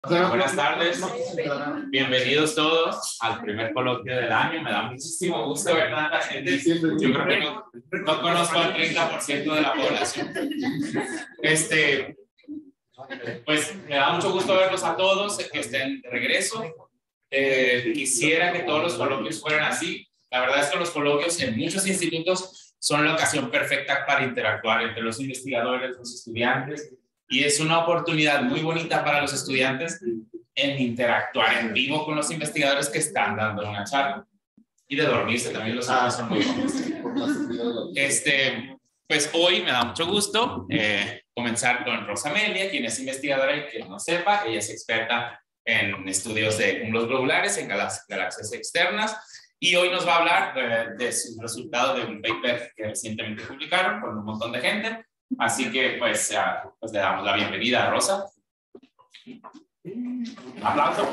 Buenas tardes, bienvenidos todos al primer coloquio del año. Me da muchísimo gusto ver tanta gente. Yo creo que no conozco al 30% de la población. Pues me da mucho gusto verlos a todos que estén de regreso. Quisiera que todos los coloquios fueran así. La verdad es que los coloquios en muchos institutos son la ocasión perfecta para interactuar entre los investigadores, los estudiantes. Y es una oportunidad muy bonita para los estudiantes en interactuar en vivo con los investigadores que están dando una charla. Y de dormirse también, los otros son muy buenos. Pues hoy me da mucho gusto comenzar con Rosa Amelia, quien es investigadora y que no sepa, ella es experta en estudios de cúmulos globulares en galaxias externas. Y hoy nos va a hablar de su resultado de un paper que recientemente publicaron con un montón de gente. Así que pues le damos la bienvenida a Rosa. Un aplauso.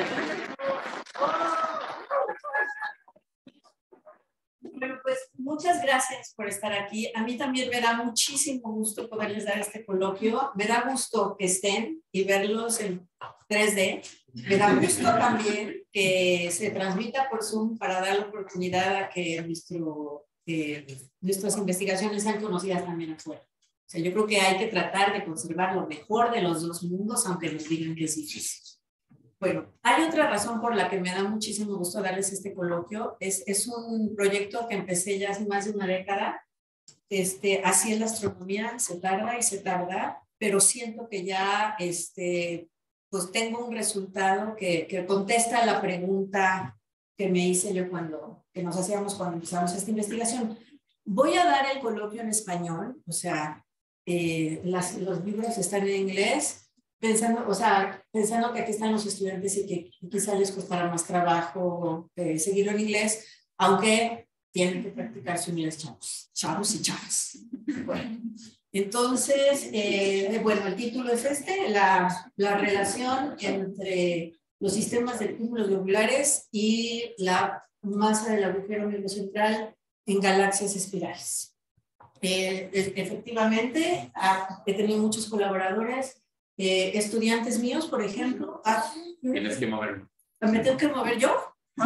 Bueno, pues muchas gracias por estar aquí. A mí también me da muchísimo gusto poderles dar este coloquio. Me da gusto que estén y verlos en 3D. Me da gusto también que se transmita por Zoom para dar la oportunidad a que nuestras investigaciones sean conocidas también afuera. O sea, yo creo que hay que tratar de conservar lo mejor de los dos mundos, aunque nos digan que es difícil. Bueno, hay otra razón por la que me da muchísimo gusto darles este coloquio. Es un proyecto que empecé ya hace más de una década. Así en la astronomía se tarda y se tarda, pero siento que ya pues tengo un resultado que contesta la pregunta que me hice yo que nos hacíamos cuando empezamos esta investigación. Voy a dar el coloquio en español, o sea, los libros están en inglés, pensando que aquí están los estudiantes y que quizá les costará más trabajo seguirlo en inglés, aunque tienen que practicar su inglés, chavos y chavas. Bueno, entonces, el título es la relación entre los sistemas de cúmulos globulares y la masa del agujero negro central en galaxias espirales. Efectivamente, he tenido muchos colaboradores, estudiantes míos, por ejemplo. Tienes que moverme. ¿Me tengo que mover yo?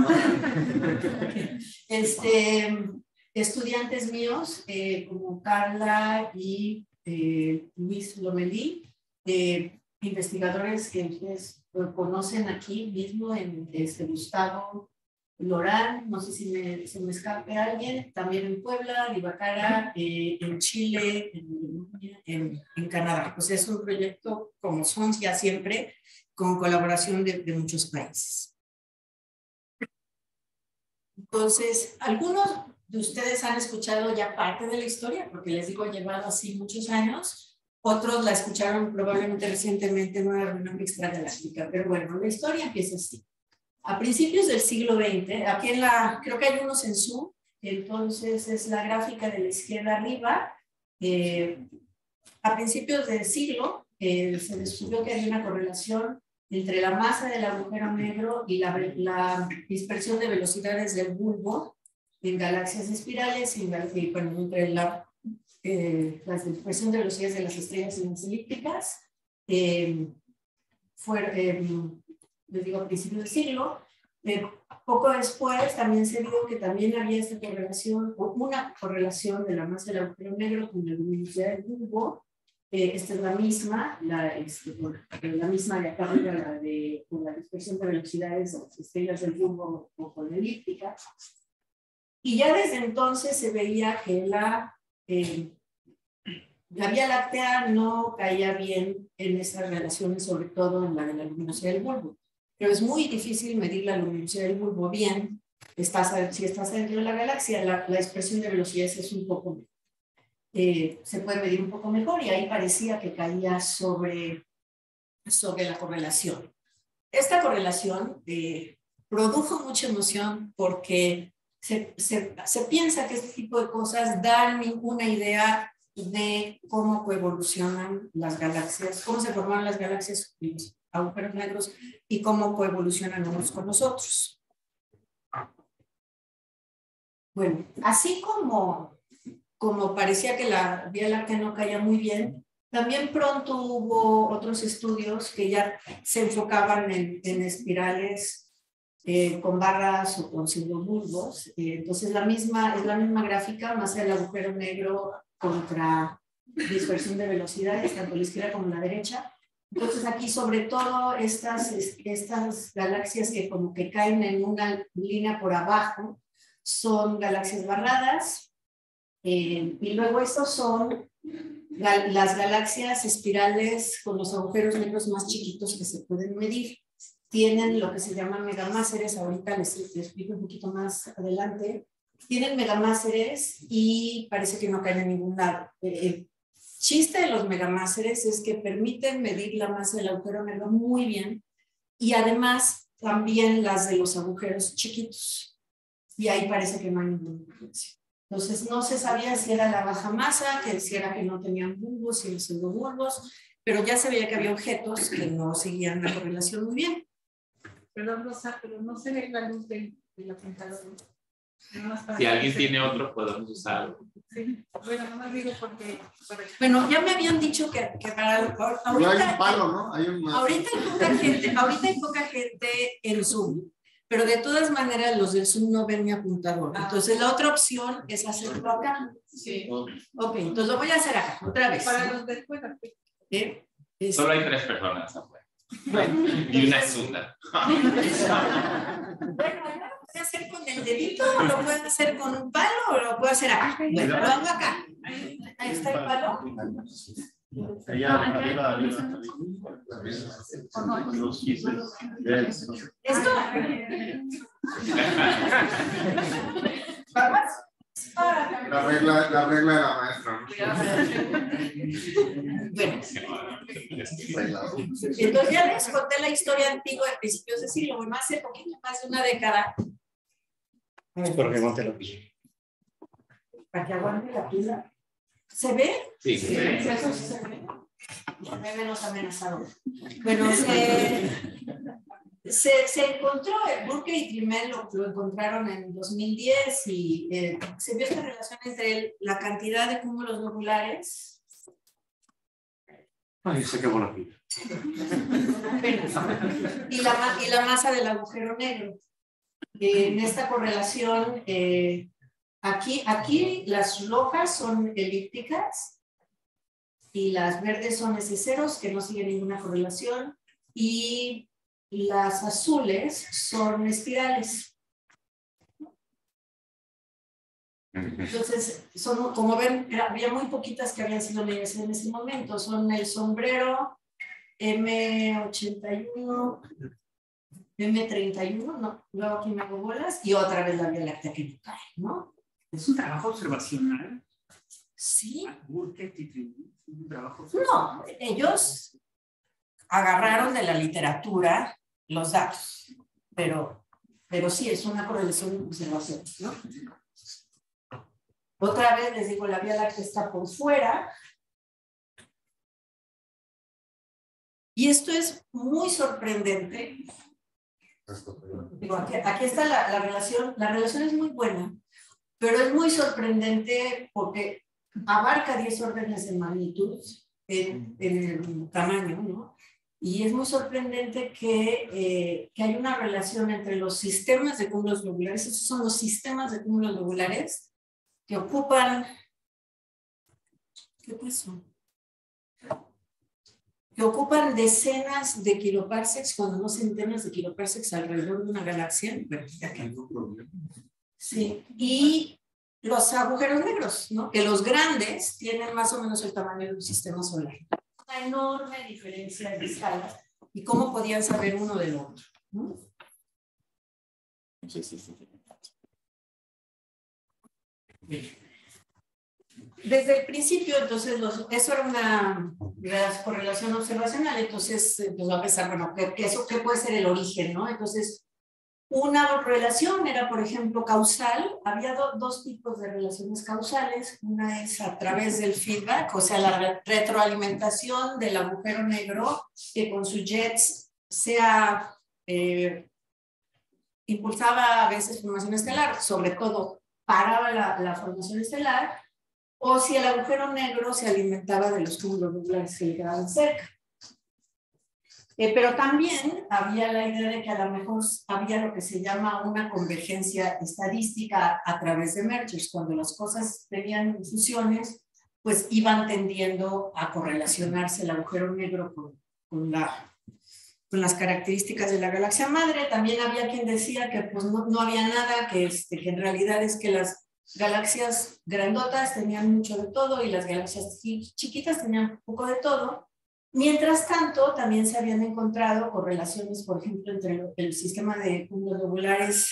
Estudiantes míos como Carla y Luis Lomelí, investigadores que ustedes conocen aquí mismo en Gustavo Lorán, no sé si se me escape alguien, también en Puebla, Vivacara, en Chile, en Canadá. Pues es un proyecto, como son ya siempre, con colaboración de muchos países. Entonces, algunos de ustedes han escuchado ya parte de la historia, porque les digo, he llevado así muchos años. Otros la escucharon probablemente recientemente en una reunión extragaláctica, pero bueno, la historia empieza así. A principios del siglo XX, aquí creo que hay unos en Zoom, entonces es la gráfica de la izquierda arriba. A principios del siglo se descubrió que había una correlación entre la masa del agujero negro y la dispersión de velocidades del bulbo en galaxias espirales y entre la dispersión de velocidades de las estrellas en las elípticas. Les digo, a principios del siglo. Poco después también se vio que también había esta correlación, o una correlación de la masa del agujero negro con la luminosidad del bulbo. Esta es la misma, la misma de acá arriba, con la dispersión de velocidades de las estrellas del bulbo o con la elíptica. Y ya desde entonces se veía que la Vía Láctea no caía bien en esas relaciones, sobre todo en la de la luminosidad del bulbo. Pero es muy difícil medir la luminosidad del bulbo bien. Si estás dentro de la galaxia, la expresión de velocidades es un poco mejor. Se puede medir un poco mejor y ahí parecía que caía sobre la correlación. Esta correlación produjo mucha emoción porque se piensa que este tipo de cosas dan una idea de cómo coevolucionan las galaxias, cómo se forman las galaxias y los agujeros negros y cómo coevolucionan unos con los otros. Bueno, así como parecía que la Vía Láctea no caía muy bien, También pronto hubo otros estudios que ya se enfocaban en espirales con barras o con pseudobulbos. Entonces es la misma gráfica, más el agujero negro contra dispersión de velocidades, tanto a la izquierda como a la derecha. Entonces aquí sobre todo estas galaxias que como que caen en una línea por abajo son galaxias barradas, y luego estos son las galaxias espirales con los agujeros negros más chiquitos que se pueden medir. Tienen lo que se llaman megamáseres, ahorita les explico un poquito más adelante. Tienen megamáseres y parece que no caen en ningún lado. El chiste de los megamáseres es que permiten medir la masa del agujero negro muy bien, y además también las de los agujeros chiquitos. Y ahí parece que no hay ninguna diferencia. Entonces no se sabía si era la baja masa, que decía que no tenían bulbos y los pseudobulbos, pero ya se veía que había objetos que no seguían la correlación muy bien. Perdón, Rosa, pero no se ve la luz de la computadora. Si alguien tiene otro, podemos usarlo. Sí, bueno, no me digo porque... Bueno, ya me habían dicho que para ahorita, hay un palo, ¿no? Ahorita hay poca gente en Zoom, pero de todas maneras los del Zoom no ven mi apuntador. Entonces la otra opción es hacerlo acá. Sí. Ok, entonces lo voy a hacer acá, otra vez. Para los de escuela. Solo hay 3 personas afuera. Bueno, Y una es Zunda. Bueno, lo puedo hacer con el dedito, o lo puedo hacer con un palo, o lo puedo hacer acá. Bueno, lo hago acá. Ahí está el palo. ¿Esto? La regla de la maestra, ¿no? Bueno, entonces ya les conté la historia antigua de principios de siglo, bueno, hace poquito más de una década. Espero que aguante la pila. Para que aguante la pila. ¿Se ve? Sí. Eso sí se ve. Me menos amenazado. Bueno, se encontró, Burke y Trimel lo encontraron en 2010 y se vio esta relación entre la cantidad de cúmulos globulares. Ay, se acabó la pila. Y la masa del agujero negro. En esta correlación, aquí las rojas son elípticas y las verdes son S0, que no siguen ninguna correlación, y las azules son espirales. Entonces, como ven, había muy poquitas que habían sido medidas en ese momento. Son el sombrero, M81, M31, no, luego aquí me hago bolas, y otra vez la Vía Láctea que no cae, ¿no? ¿Es un trabajo observacional? Sí. ¿Un trabajo? No, ellos agarraron de la literatura los datos, pero sí es una correlación de observación, ¿no? Otra vez les digo, la Vía Láctea está por fuera. Y esto es muy sorprendente. Digo, aquí está la relación. La relación es muy buena, pero es muy sorprendente porque abarca 10 órdenes de magnitud en el tamaño, ¿no? Y es muy sorprendente que hay una relación entre los sistemas de cúmulos globulares. Estos son los sistemas de cúmulos globulares que ocupan, ¿qué pasó? Que ocupan decenas de kiloparsecs, cuando no centenas de kiloparsecs alrededor de una galaxia. Bueno, ya que... Sí, y los agujeros negros, ¿no? Que los grandes tienen más o menos el tamaño de un sistema solar. Una enorme diferencia de escala. ¿Y cómo podían saber uno del otro? ¿No? Sí. Desde el principio, entonces, eso era una correlación observacional, entonces pues va a pensar, bueno, ¿qué puede ser el origen, no? Entonces, una relación era, por ejemplo, causal. Había dos tipos de relaciones causales. Una es a través del feedback, o sea, la retroalimentación del agujero negro, que con sus jets impulsaba a veces formación estelar, sobre todo paraba la formación estelar, o si el agujero negro se alimentaba de los cúmulos nubulares que le quedaban cerca. Pero también había la idea de que a lo mejor había lo que se llama una convergencia estadística a través de mergers. Cuando las cosas tenían fusiones, pues iban tendiendo a correlacionarse el agujero negro con las características de la galaxia madre. También había quien decía que pues no había nada, que en realidad es que las galaxias grandotas tenían mucho de todo y las galaxias chiquitas tenían poco de todo. Mientras tanto, también se habían encontrado correlaciones, por ejemplo, entre el sistema de cúmulos nubulares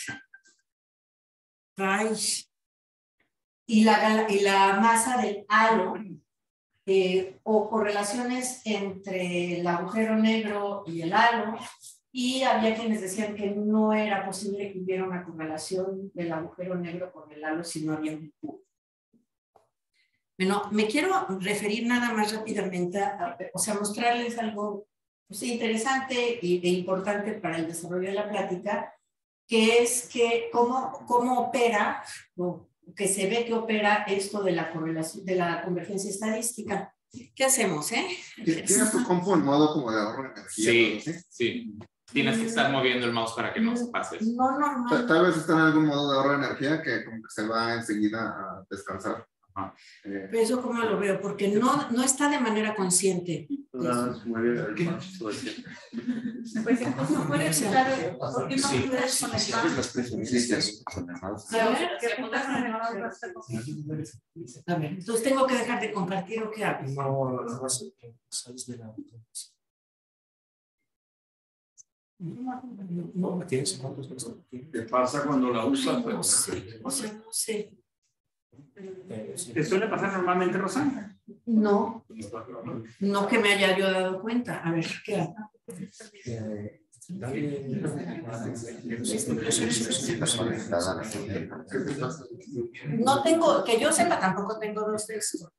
y la masa del halo, o correlaciones entre el agujero negro y el halo, y había quienes decían que no era posible que hubiera una correlación del agujero negro con el halo si no había un cubo. Bueno, me quiero referir nada más rápidamente mostrarles algo pues, interesante e importante para el desarrollo de la plática, que es que cómo opera, o que se ve que opera esto de la correlación, de la convergencia estadística. ¿Qué hacemos, ¿Tienes tu compu en modo como de ahorro de energía? Sí. Tienes que estar moviendo el mouse para que no se pase. No. Tal vez está en algún modo de ahorro de energía que como que se va enseguida a descansar. Pero eso cómo lo veo, porque no está de manera consciente. Pues entonces puedes usar, ¿por qué no puedes conectar? A ver, entonces tengo que dejar de compartir o qué hago. No, tienes cuántos. ¿Qué pasa cuando la usas? No sé. ¿Te suele pasar normalmente, Rosana? No que me haya yo dado cuenta. A ver, ¿qué hago? No tengo, que yo sepa, tampoco tengo los textos.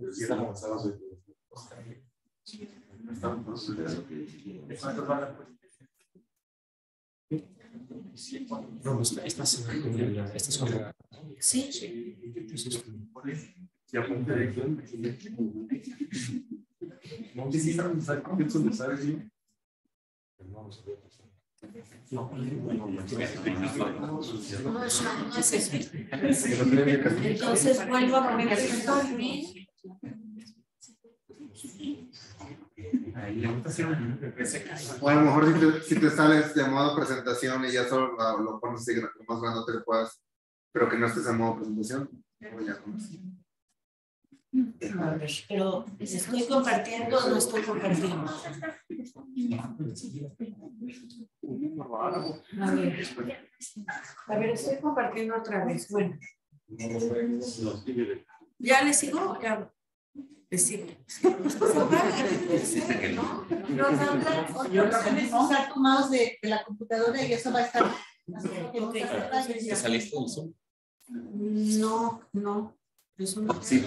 No, estás con la... Sí. No es eso. Entonces vuelvo a poner el story. O a lo mejor si te sales de modo presentación y ya solo lo pones así, lo más grande que puedas, pero que no estés en modo presentación. A ver, pero ¿estoy compartiendo o no estoy compartiendo? A ver, estoy compartiendo otra vez. Bueno. ¿Ya le sigo o qué hago? Sí. Usar tu mouse de la computadora y eso va a estar. ¿Te saliste del Zoom? No. Eso no. Sí,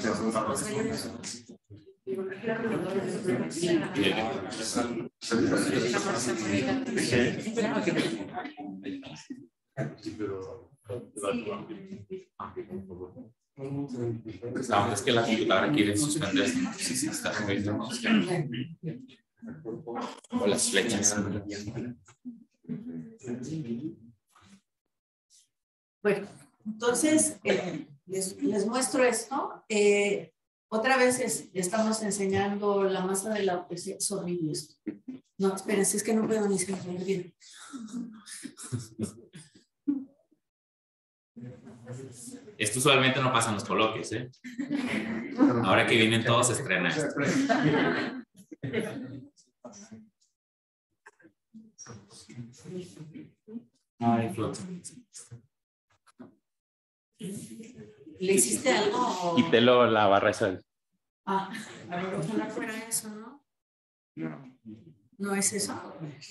No, es que la computadora quiere suspenderse. Sí, está moviendo. O las flechas. Bueno, entonces les muestro esto. Otra vez estamos enseñando la masa de la es horrible esto. No, espérense, es que no puedo ni escribir bien. Esto usualmente no pasa en los coloquios, ¿eh? Ahora que vienen todos se estrena esto. Ay, flota. ¿Le hiciste algo? Quítelo la barra esa. A ver, ojalá fuera eso, ¿no? ¿No es eso?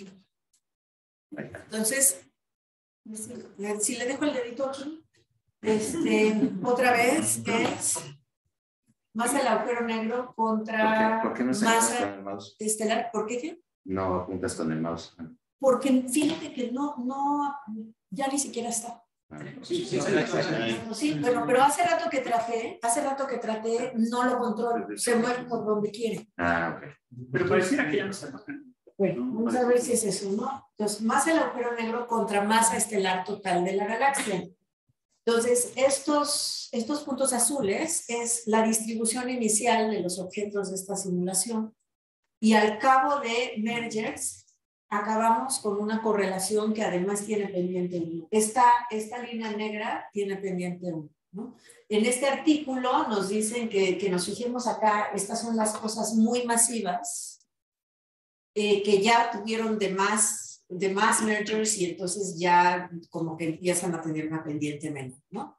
Entonces, si le dejo el dedito aquí, otra vez es masa del agujero negro contra ¿Por qué no se masa con el mouse? estelar. ¿Por qué? No apuntas con el mouse. Porque fíjate que no, ya ni siquiera está. Sí, bueno, pero hace rato que traté, no lo controlo, se mueve por donde quiere. Ah, ok. Pero pareciera que ya no está tocando. Bueno, vamos a ver si es eso, ¿no? Entonces, masa del agujero negro contra masa estelar total de la galaxia. Entonces, estos puntos azules es la distribución inicial de los objetos de esta simulación. Y al cabo de mergers, acabamos con una correlación que además tiene pendiente 1. Esta línea negra tiene pendiente 1, ¿no? En este artículo nos dicen que nos fijemos acá, estas son las cosas muy masivas que ya tuvieron de más mergers y entonces ya como que empiezan a tener una pendiente menor, ¿no?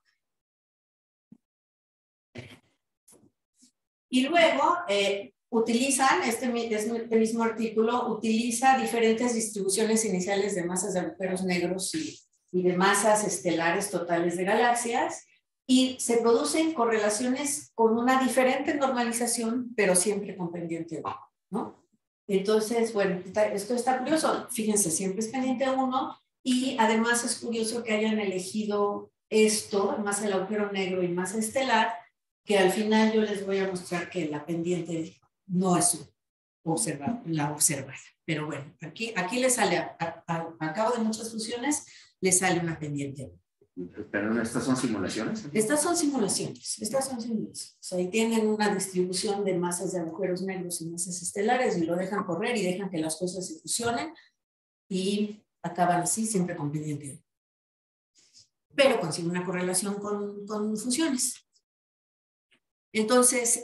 Y luego utilizan, este mismo artículo utiliza diferentes distribuciones iniciales de masas de agujeros negros y de masas estelares totales de galaxias y se producen correlaciones con una diferente normalización, pero siempre con pendiente 1, ¿no? Entonces, bueno, esto está curioso. Fíjense, siempre es pendiente 1 y además es curioso que hayan elegido esto, más el agujero negro y más estelar, que al final yo les voy a mostrar que la pendiente no es la observada. Pero bueno, aquí le sale, a cabo de muchas fusiones, le sale una pendiente. Pero ¿estas son simulaciones? Estas son simulaciones. O sea, ahí tienen una distribución de masas de agujeros negros y masas estelares y lo dejan correr y dejan que las cosas se fusionen y acaban así siempre con pendiente. Pero consigue una correlación con fusiones. Entonces,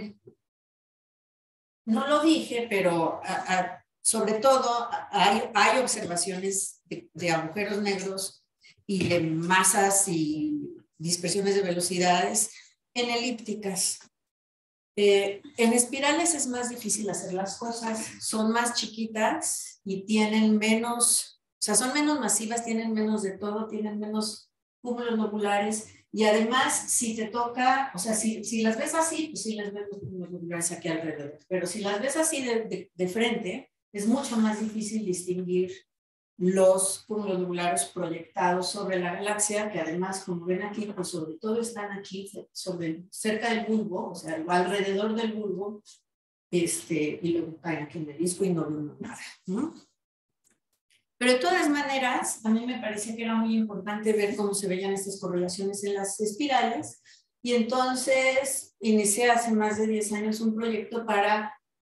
no lo dije, pero sobre todo hay observaciones de agujeros negros y de masas y dispersiones de velocidades en elípticas. En espirales es más difícil hacer las cosas, son más chiquitas y tienen menos, o sea, son menos masivas, tienen menos de todo, tienen menos cúmulos globulares y además si te toca, o sea, si las ves así, pues sí las ves los cúmulos globulares aquí alrededor, pero si las ves así de frente, es mucho más difícil distinguir los cúmulos globulares proyectados sobre la galaxia, que además, como ven aquí, pues sobre todo están aquí, cerca del bulbo, o sea, alrededor del bulbo, y luego caen aquí en el disco y no vemos nada, ¿no? Pero de todas maneras, a mí me parecía que era muy importante ver cómo se veían estas correlaciones en las espirales, y entonces inicié hace más de 10 años un proyecto para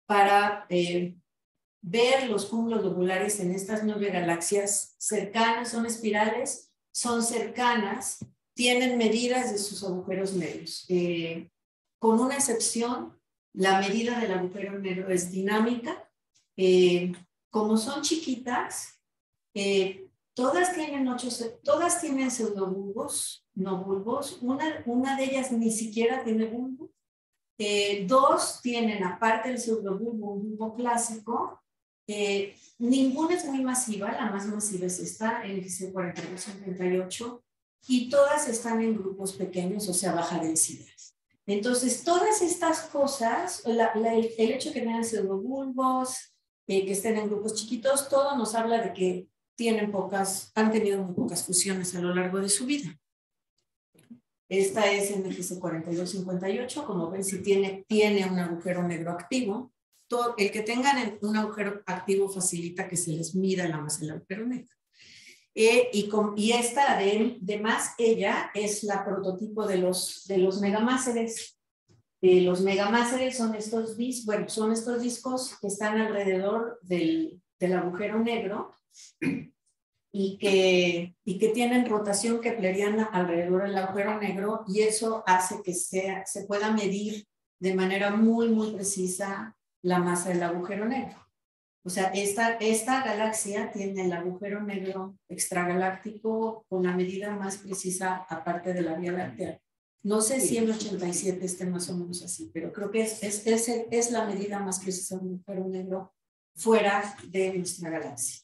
ver los cúmulos globulares en estas 9 galaxias cercanas, son espirales, son cercanas, tienen medidas de sus agujeros negros. Con una excepción, la medida del agujero negro es dinámica. Como son chiquitas, todas tienen pseudobulbos, no bulbos. Una de ellas ni siquiera tiene bulbo. 2 tienen, aparte del pseudobulbo, un bulbo clásico. Ninguna es muy masiva, la más masiva es esta, el GC4258, y todas están en grupos pequeños, o sea, baja densidad. Entonces, todas estas cosas, el hecho de que tengan pseudobulbos, que estén en grupos chiquitos, todo nos habla de que han tenido muy pocas fusiones a lo largo de su vida. Esta es en el GC4258, como ven, si tiene un agujero negro activo. El que tengan un agujero activo facilita que se les mida la masa del agujero negro. Y esta de más, ella es la prototipo de los megamáseres. Los megamáseres son estos discos que están alrededor del agujero negro y que tienen rotación kepleriana alrededor del agujero negro, y eso hace que se pueda medir de manera muy, muy precisa la masa del agujero negro. O sea, esta galaxia tiene el agujero negro extragaláctico con la medida más precisa aparte de la Vía Láctea. No sé si en 87 esté más o menos así, pero creo que es la medida más precisa de un agujero negro fuera de nuestra galaxia.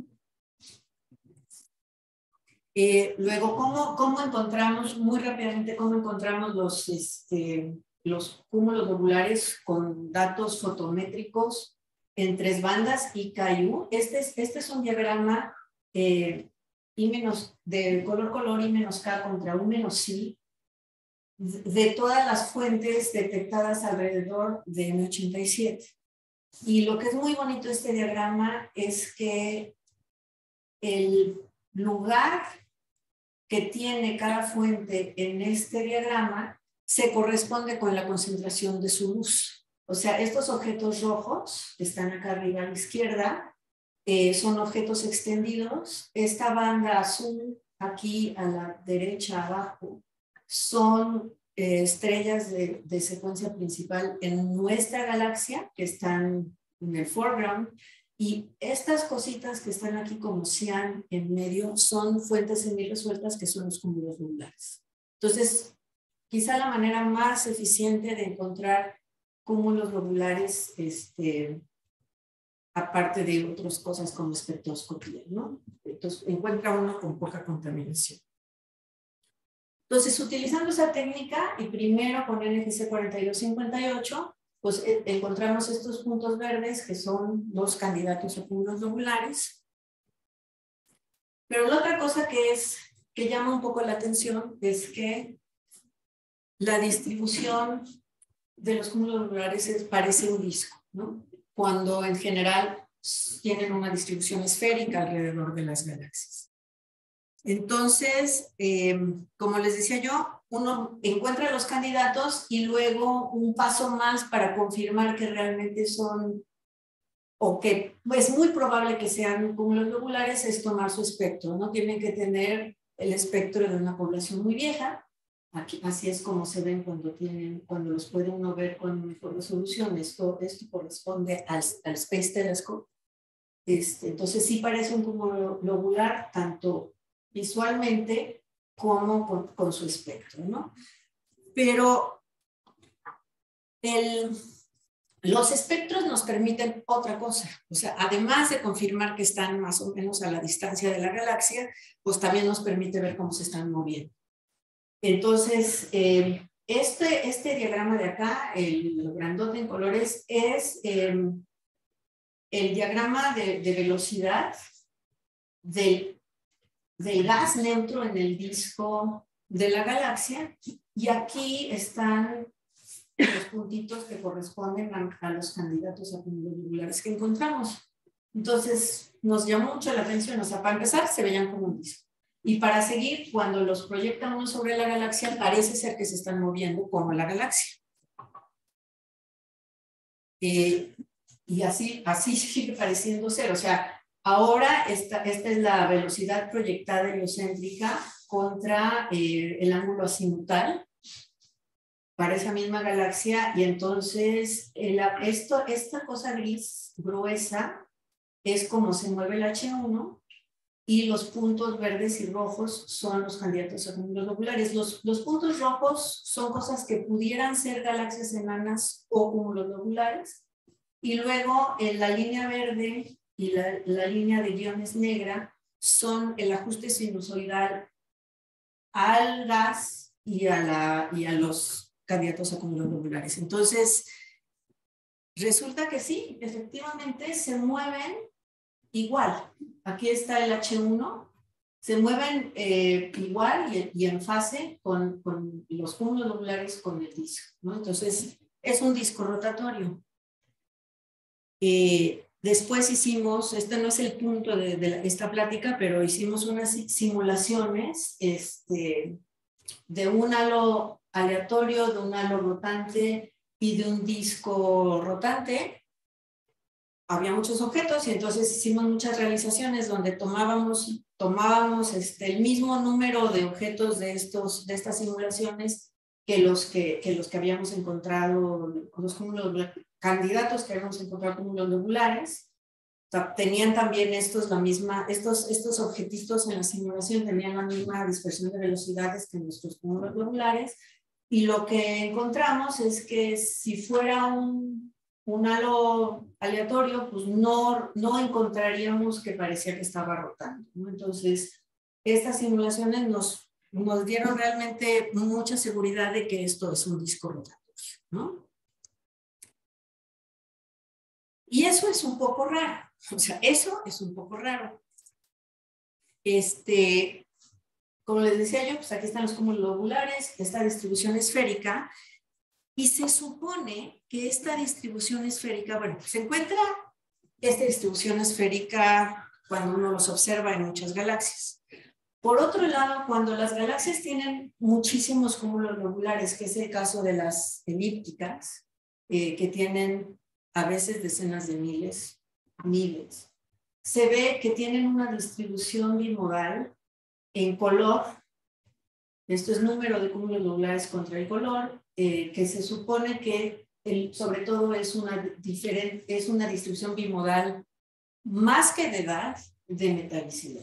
Luego, ¿cómo encontramos, muy rápidamente, cómo encontramos los cúmulos globulares con datos fotométricos en 3 bandas y KU? Este es un diagrama I menos, de color I menos K contra U menos I de todas las fuentes detectadas alrededor de M87. Y lo que es muy bonito de este diagrama es que el lugar que tiene cada fuente en este diagrama se corresponde con la concentración de su luz. O sea, estos objetos rojos que están acá arriba a la izquierda son objetos extendidos. Esta banda azul aquí a la derecha abajo son estrellas de secuencia principal en nuestra galaxia que están en el foreground, y estas cositas que están aquí como cian en medio son fuentes semiresueltas que son los cúmulos globulares. Entonces, quizá la manera más eficiente de encontrar cúmulos globulares, aparte de otras cosas como espectroscopía, ¿no? Entonces, encuentra uno con poca contaminación. Entonces, utilizando esa técnica y primero con NGC 4258, pues encontramos estos puntos verdes que son los candidatos a cúmulos globulares. Pero la otra cosa que llama un poco la atención es que la distribución de los cúmulos globulares parece un disco, ¿no? Cuando en general tienen una distribución esférica alrededor de las galaxias. Entonces, como les decía yo, uno encuentra los candidatos y luego un paso más para confirmar que realmente son, o que es muy probable que sean cúmulos globulares, es tomar su espectro, ¿no? Tienen que tener el espectro de una población muy vieja. Aquí, así es como se ven cuando los puede uno ver con mejor resolución. Esto corresponde al Space Telescope. Entonces sí parece un cúmulo globular, tanto visualmente como con su espectro, ¿no? Pero los espectros nos permiten otra cosa. O sea, además de confirmar que están más o menos a la distancia de la galaxia, pues también nos permite ver cómo se están moviendo. Entonces, este diagrama de acá, el grandote en colores, es el diagrama de velocidad del gas neutro en el disco de la galaxia, y aquí están los puntitos que corresponden a los candidatos a cúmulos globulares que encontramos. Entonces, nos llamó mucho la atención. O sea, para empezar, se veían como un disco. Y para seguir, cuando los proyecta uno sobre la galaxia, parece ser que se están moviendo como la galaxia. Y así sigue pareciendo ser. O sea, ahora esta es la velocidad proyectada heliocéntrica contra el ángulo azimutal para esa misma galaxia, y entonces esta cosa gris gruesa es como se mueve el H1, y los puntos verdes y rojos son los candidatos a cúmulos globulares. Los puntos rojos son cosas que pudieran ser galaxias enanas o cúmulos globulares, y luego en la línea verde y la línea de guiones negra son el ajuste sinusoidal al gas y a los candidatos a cúmulos globulares. Entonces, resulta que sí, efectivamente se mueven igual. Aquí está el H1, se mueven igual y en fase con los cúmulos globulares con el disco, ¿no? Entonces, es un disco rotatorio. Después hicimos, este no es el punto de esta plática, pero hicimos unas simulaciones de un halo aleatorio, de un halo rotante y de un disco rotante. Había muchos objetos y entonces hicimos muchas realizaciones donde tomábamos el mismo número de objetos de estas simulaciones que los que habíamos encontrado, los candidatos que habíamos encontrado cúmulos globulares. O sea, tenían también estos objetitos en la simulación tenían la misma dispersión de velocidades que nuestros cúmulos globulares, y lo que encontramos es que si fuera un halo aleatorio, pues no encontraríamos que parecía que estaba rotando, ¿no? Entonces, estas simulaciones nos dieron realmente mucha seguridad de que esto es un disco rotatorio, ¿no? Y eso es un poco raro. O sea, eso es un poco raro. Como les decía yo, pues aquí están los cúmulos globulares, esta distribución esférica, y se supone que esta distribución esférica, bueno, se encuentra esta distribución esférica cuando uno los observa en muchas galaxias. Por otro lado, cuando las galaxias tienen muchísimos cúmulos globulares, que es el caso de las elípticas, que tienen a veces decenas de miles, se ve que tienen una distribución bimodal en color. Esto es número de cúmulos globulares contra el color, que se supone que sobre todo es una distribución bimodal más que de edad, de metalicidad.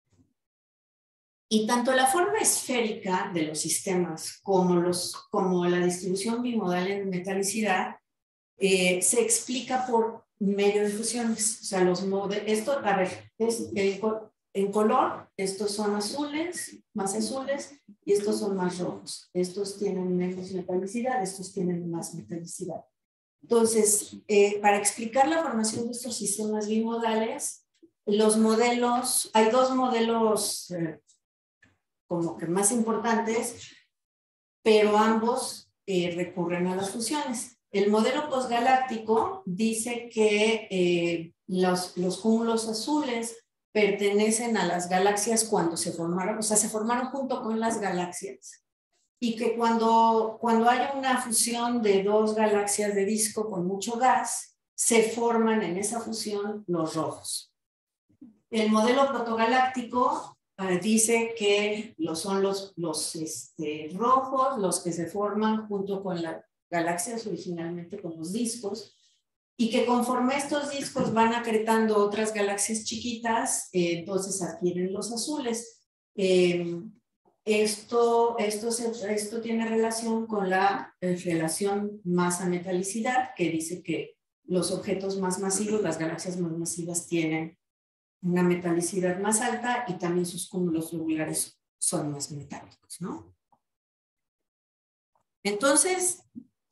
Y tanto la forma esférica de los sistemas como la distribución bimodal en metalicidad se explica por medio de fusiones. O sea, esto, a ver, en color, estos son azules, más azules, y estos son más rojos. Estos tienen menos metalicidad, estos tienen más metalicidad. Entonces, para explicar la formación de estos sistemas bimodales, hay dos modelos como que más importantes, pero ambos recurren a las fusiones. El modelo postgaláctico dice que los cúmulos azules pertenecen a las galaxias cuando se formaron, o sea, se formaron junto con las galaxias, y que cuando haya una fusión de dos galaxias de disco con mucho gas, se forman en esa fusión los rojos. El modelo protogaláctico dice que son los rojos los que se forman junto con las galaxias originalmente con los discos, y que conforme estos discos van acretando otras galaxias chiquitas, entonces adquieren los azules. Esto tiene relación con la relación masa-metalicidad, que dice que los objetos más masivos, las galaxias más masivas, tienen una metalicidad más alta y también sus cúmulos globulares son más metálicos, ¿no? Entonces,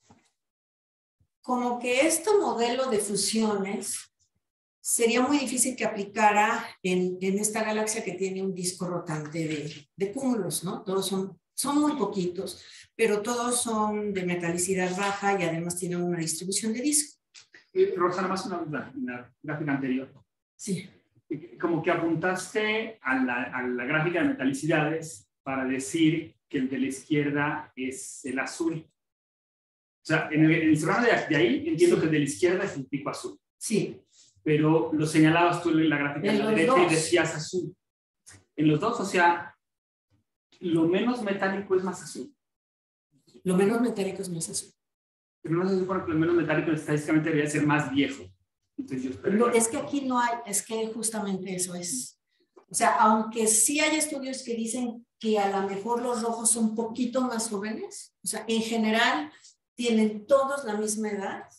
como que este modelo de fusiones sería muy difícil que aplicara en esta galaxia que tiene un disco rotante de cúmulos, ¿no? Todos son muy poquitos, pero todos son de metalicidad baja y además tienen una distribución de disco. Roxana, más una duda, en la gráfica anterior. Sí. Como que apuntaste a la gráfica de metalicidades para decir que el de la izquierda es el azul. O sea, en el histograma de ahí entiendo que el de la izquierda es el pico azul. Sí. Pero lo señalabas tú en la gráfica de la derecha y decías azul. En los dos, o sea, lo menos metálico es más azul. Lo menos metálico es más azul. Pero no se supone que lo menos metálico estadísticamente debería ser más viejo. Entonces, no, es que aquí no hay, es que justamente eso es. O sea, aunque sí hay estudios que dicen que a lo mejor los rojos son un poquito más jóvenes, o sea, en general tienen todos la misma edad,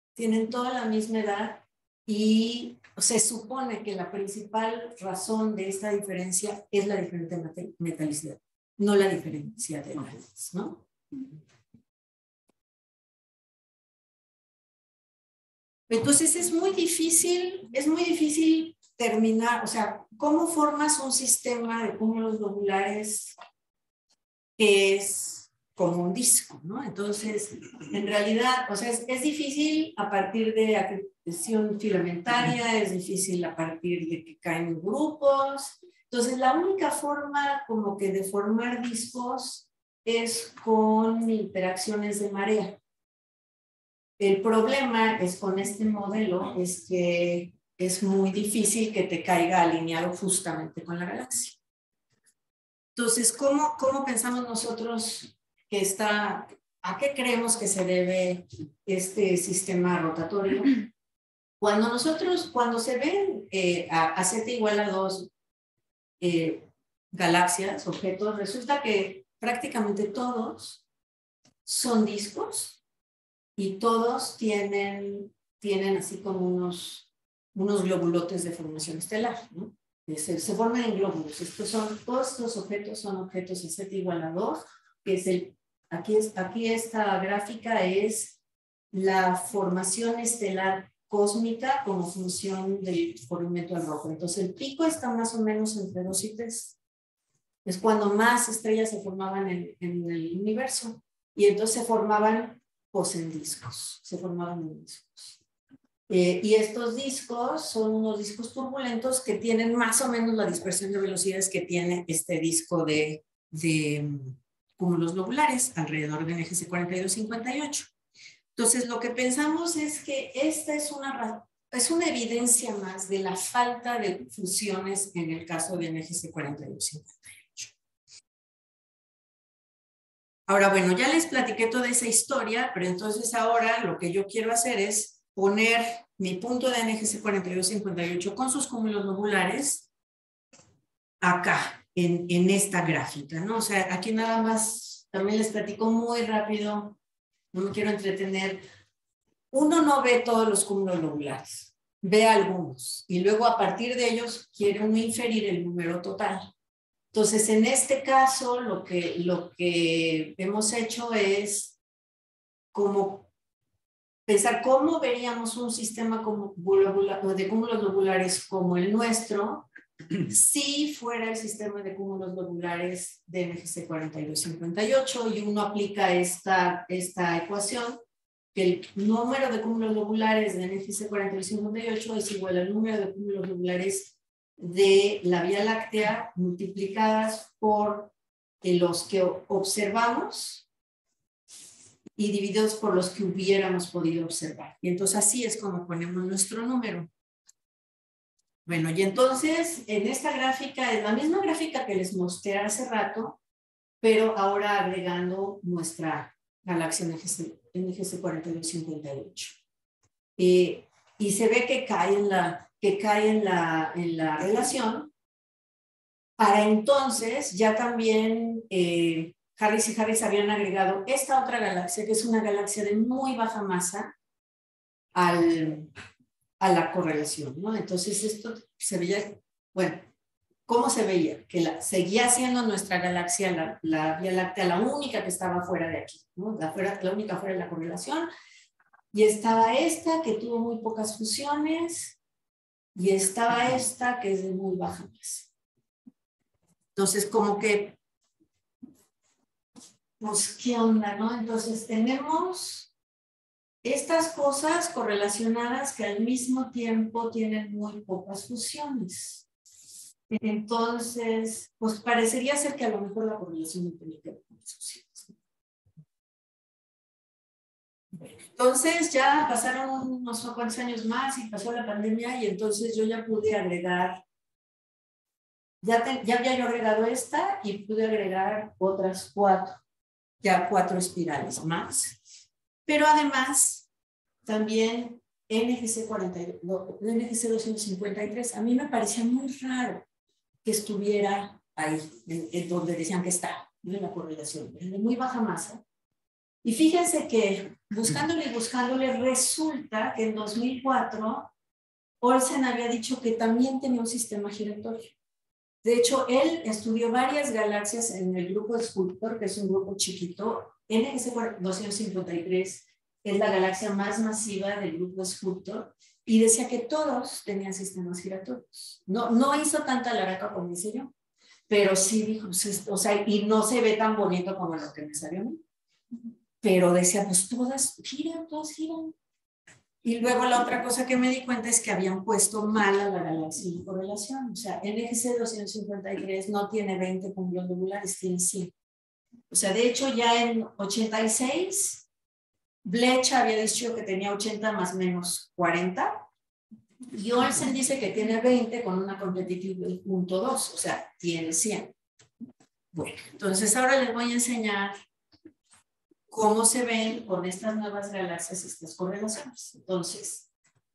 y se supone que la principal razón de esta diferencia es la diferente metalicidad, no la diferencia de edades, ¿no? Entonces es muy difícil terminar, o sea, ¿cómo formas un sistema de cúmulos globulares que es como un disco, ¿no? Entonces, en realidad, o sea, es difícil a partir de acreción filamentaria, es difícil a partir de que caen grupos. Entonces, la única forma como que de formar discos es con interacciones de marea. El problema es con este modelo es que es muy difícil que te caiga alineado justamente con la galaxia. Entonces, ¿cómo pensamos nosotros que a qué creemos que se debe este sistema rotatorio? Cuando se ven a z igual a 2 galaxias, objetos, resulta que prácticamente todos son discos y todos tienen así como unos globulotes de formación estelar, ¿no? Se forman en glóbulos. Todos estos objetos son objetos de z igual a 2, que es aquí esta gráfica es la formación estelar cósmica como función del corrimiento al rojo. Entonces el pico está más o menos entre 2 y 3. Es cuando más estrellas se formaban en el universo. Y entonces se formaban pues, en discos. Se formaban en discos. Y estos discos son unos discos turbulentos que tienen más o menos la dispersión de velocidades que tiene este disco de cúmulos globulares alrededor del NGC 4258. Entonces, lo que pensamos es que esta es una evidencia más de la falta de fusiones en el caso de NGC 4258. Ahora, bueno, ya les platiqué toda esa historia, pero entonces ahora lo que yo quiero hacer es poner mi punto de NGC 4258 con sus cúmulos globulares acá, en esta gráfica, ¿no? O sea, aquí nada más, también les platico muy rápido, no me quiero entretener. Uno no ve todos los cúmulos globulares, ve algunos, y luego a partir de ellos quiere uno inferir el número total. Entonces, en este caso, lo que hemos hecho es como pensar cómo veríamos un sistema de cúmulos globulares como el nuestro si fuera el sistema de cúmulos globulares de NGC 4258 y uno aplica esta ecuación, que el número de cúmulos globulares de NGC 4258 es igual al número de cúmulos globulares de la Vía Láctea multiplicadas por los que observamos y divididos por los que hubiéramos podido observar. Y entonces así es como ponemos nuestro número. Bueno, y entonces en esta gráfica es la misma gráfica que les mostré hace rato, pero ahora agregando nuestra galaxia NGC 4258. Y se ve que cae en la relación. Para entonces ya también Harris y Harris habían agregado esta otra galaxia, que es una galaxia de muy baja masa, a la correlación, ¿no? Entonces esto se veía, bueno, ¿cómo se veía? Que seguía siendo nuestra galaxia, la Vía Láctea, la única que estaba fuera de aquí, ¿no? La única fuera de la correlación. Y estaba esta, que tuvo muy pocas fusiones, y estaba esta, que es de muy baja masa. Entonces, como que, pues, ¿qué onda, no? Entonces, tenemos estas cosas correlacionadas que al mismo tiempo tienen muy pocas fusiones. Entonces, pues, parecería ser que a lo mejor la correlación no tiene que ver con las fusiones. Entonces, ya pasaron unos cuantos años más y pasó la pandemia y entonces yo ya pude agregar. Ya había yo agregado esta y pude agregar otras 4 espirales más. Pero además, también NGC 253, a mí me parecía muy raro que estuviera ahí, en donde decían que está, ¿no? En la correlación, de muy baja masa. Y fíjense que buscándole, resulta que en 2004 Olsen había dicho que también tenía un sistema giratorio. De hecho, él estudió varias galaxias en el grupo Sculptor, que es un grupo chiquito. NGC 253 es la galaxia más masiva del grupo Sculptor, y decía que todos tenían sistemas giratorios. No hizo tanta laraca como hice yo, pero sí dijo, o sea, y no se ve tan bonito como lo que me salió a mí. Pero decía, pues todas giran. Y luego la otra cosa que me di cuenta es que habían puesto mal a la galaxia en correlación. O sea, NGC 253 no tiene 20 cúmulos globulares, tiene 100. O sea, de hecho, ya en 86, Blech había dicho que tenía 80 más menos 40. Y Olsen dice que tiene 20 con una competitive de 0.2, o sea, tiene 100. Bueno, entonces ahora les voy a enseñar cómo se ven con estas nuevas galaxias estas correlaciones. Entonces,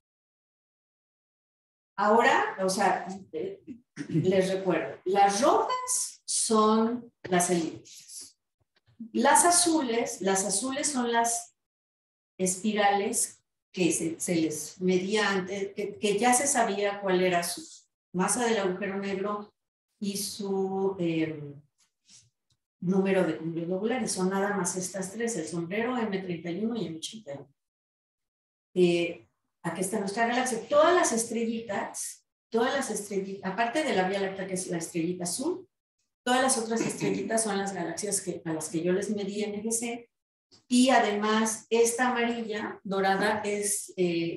ahora, o sea, les recuerdo, las rojas son las elípticas. Las azules son las espirales que se les medía antes, que ya se sabía cuál era su masa del agujero negro y su número de cúmulos globulares. Son nada más estas tres, el sombrero, M31 y M81. aquí está nuestra galaxia. Todas las estrellitas, aparte de la Vía Láctea, que es la estrellita azul, todas las otras estrellitas son las galaxias a las que yo les medí en NGC. Y además, esta amarilla dorada es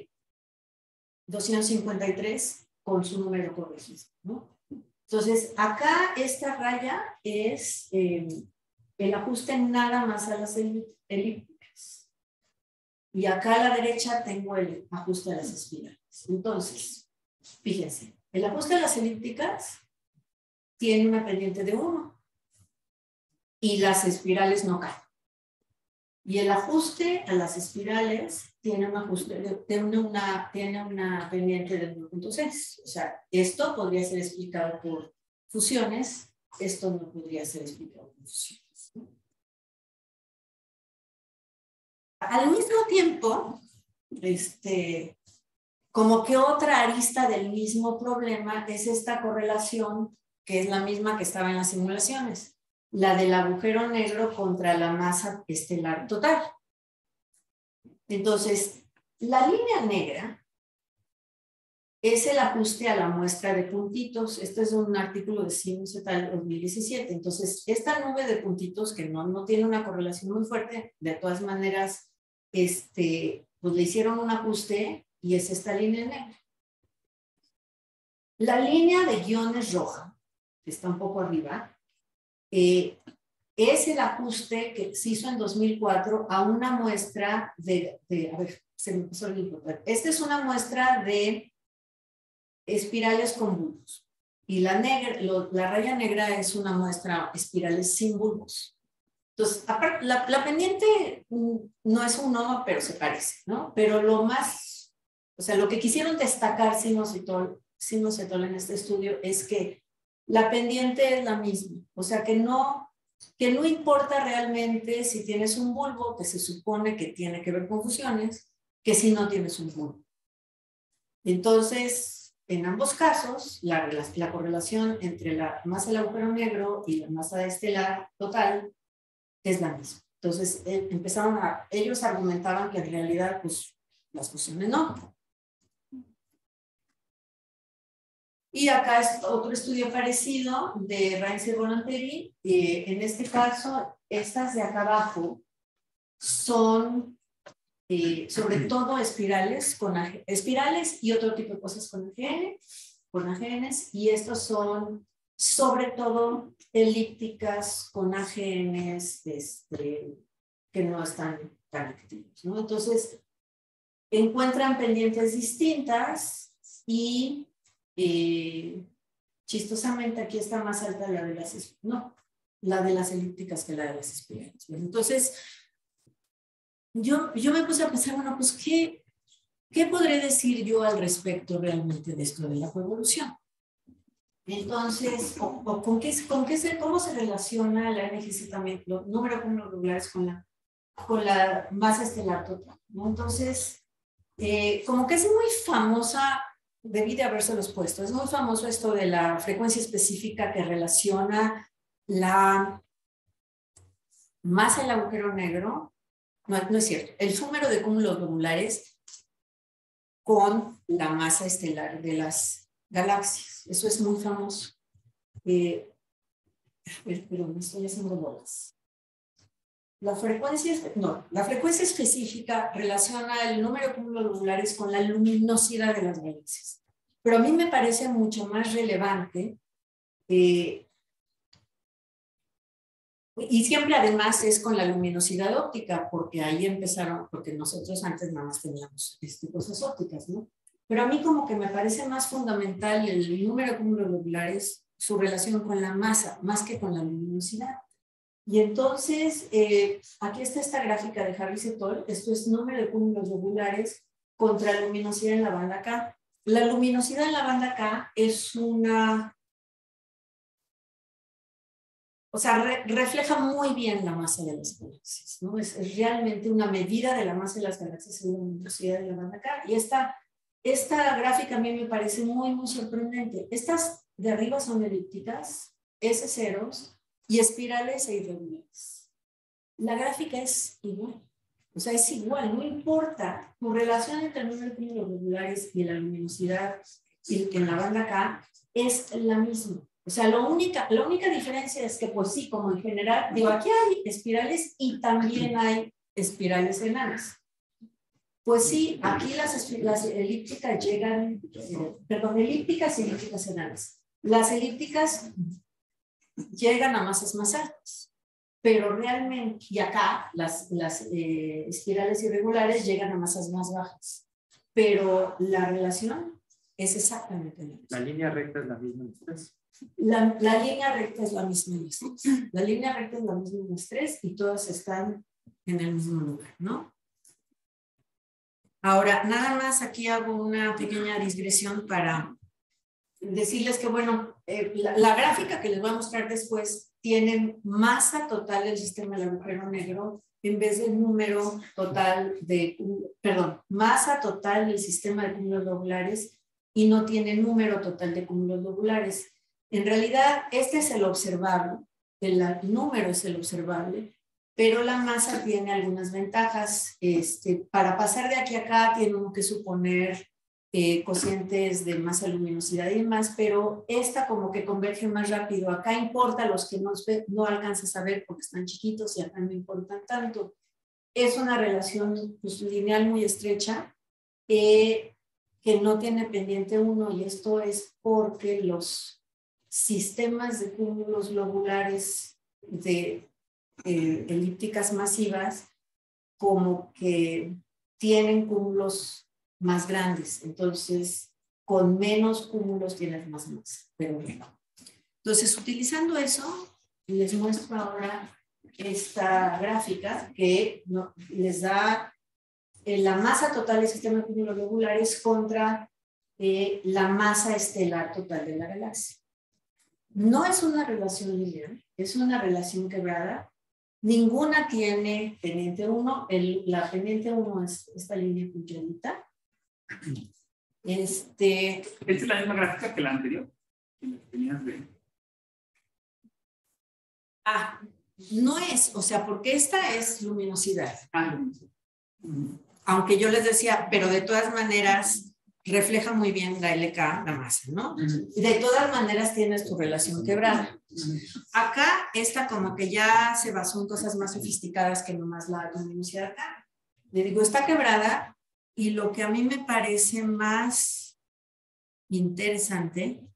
253 con su número corregido, ¿no? Entonces, acá esta raya es el ajuste nada más a las elípticas. Y acá a la derecha tengo el ajuste a las espirales. Entonces, fíjense, el ajuste a las elípticas tiene una pendiente de 1 y las espirales no caen. Y el ajuste a las espirales tiene un ajuste tiene una pendiente de 1.6. O sea, esto podría ser explicado por fusiones, esto no podría ser explicado por fusiones, ¿no? Al mismo tiempo, como que otra arista del mismo problema es esta correlación que es la misma que estaba en las simulaciones, la del agujero negro contra la masa estelar total. Entonces, la línea negra es el ajuste a la muestra de puntitos. Este es un artículo de Simmons et al. 2017. Entonces, esta nube de puntitos que no tiene una correlación muy fuerte, de todas maneras, pues le hicieron un ajuste y es esta línea negra. La línea de guiones roja, que está un poco arriba, es el ajuste que se hizo en 2004 a una muestra a ver, se me pasó el importante. Esta es una muestra de espirales con bulbos. Y la raya negra es una muestra espirales sin bulbos. Entonces, aparte, la pendiente no es un nodo, pero se parece, ¿no? Pero lo que quisieron destacar Simmons et al. En este estudio es que la pendiente es la misma. O sea, que no importa realmente si tienes un bulbo, que se supone que tiene que ver con fusiones, que si no tienes un bulbo. Entonces, en ambos casos, la correlación entre la masa del agujero negro y la masa estelar total es la misma. Entonces, ellos argumentaban que en realidad, pues, las fusiones no. Y acá es otro estudio parecido de Reince y Bolanteri. En este caso, estas de acá abajo son sobre todo espirales y otro tipo de cosas con AGNs, y estos son sobre todo elípticas con AGNs que no están tan activos, ¿no? Entonces, encuentran pendientes distintas y chistosamente aquí está más alta la de las elípticas que la de las espirales. Entonces, yo me puse a pensar, bueno, pues, ¿qué podré decir yo al respecto realmente de esto de la coevolución? Entonces, ¿cómo se relaciona la NGC también, los números regulares con la masa estelar total, ¿no? Entonces, como que es muy famosa, debí de habérselos puesto, es muy famoso esto de la frecuencia específica que relaciona la masa del agujero negro. No es cierto. El número de cúmulos globulares con la masa estelar de las galaxias. Eso es muy famoso. Pero me estoy haciendo bolas. La frecuencia específica relaciona el número de cúmulos globulares con la luminosidad de las galaxias. Pero a mí me parece mucho más relevante y siempre además es con la luminosidad óptica, porque ahí empezaron, porque nosotros antes nada más teníamos cosas ópticas, ¿no? Pero a mí como que me parece más fundamental el número de cúmulos globulares, su relación con la masa, más que con la luminosidad. Y entonces, aquí está esta gráfica de Harris et al. Esto es número de cúmulos globulares contra luminosidad en la banda K. La luminosidad en la banda K es una... O sea, refleja muy bien la masa de las galaxias, ¿no? Es realmente una medida de la masa de las galaxias en la luminosidad de la banda K. Y esta gráfica a mí me parece muy, muy sorprendente. Estas de arriba son elípticas, S0s y espirales e irregulares. La gráfica es igual. O sea, es igual, no importa. Tu relación entre el número de cúmulos regulares y la luminosidad en la banda K es la misma. O sea, la única diferencia es que, pues sí, como en general, digo, aquí hay espirales y también hay espirales enanas. Pues sí, aquí las elípticas llegan, elípticas y elípticas enanas. Las elípticas llegan a masas más altas, pero realmente, y acá las espirales irregulares llegan a masas más bajas, pero la relación es exactamente la misma. La línea recta es la misma en los tres. La línea recta es la misma en los tres. La línea recta es la misma en los tres y todas están en el mismo lugar, ¿no? Ahora, nada más aquí hago una pequeña digresión para decirles que, bueno, la gráfica que les voy a mostrar después tiene masa total del sistema del agujero negro en vez del número total de, masa total del sistema de cúmulos lobulares y no tiene número total de cúmulos lobulares. En realidad, este es el observable, el número es el observable, pero la masa tiene algunas ventajas. Para pasar de aquí a acá tiene uno que suponer cocientes de masa, luminosidad y demás, pero esta como que converge más rápido. Acá importa los que no alcanzas a ver porque están chiquitos y acá no importan tanto. Es una relación pues, lineal muy estrecha que no tiene pendiente 1 y esto es porque los sistemas de cúmulos lobulares de elípticas masivas como que tienen cúmulos más grandes, entonces con menos cúmulos tienes más masa, pero bueno. Entonces, utilizando eso, les muestro ahora esta gráfica que les da la masa total del sistema de cúmulos lobulares contra la masa estelar total de la galaxia. No es una relación lineal, es una relación quebrada. Ninguna tiene pendiente 1. La pendiente 1 es esta línea puntiaguda. ¿Esta es la misma gráfica que la anterior? No es, o sea, porque esta es luminosidad. Aunque yo les decía, pero de todas maneras refleja muy bien la LK, la masa, ¿no? De todas maneras tienes tu relación quebrada. Acá esta como que ya se basó en cosas más sofisticadas que nomás la luminosidad acá. Le digo, está quebrada y lo que a mí me parece más interesante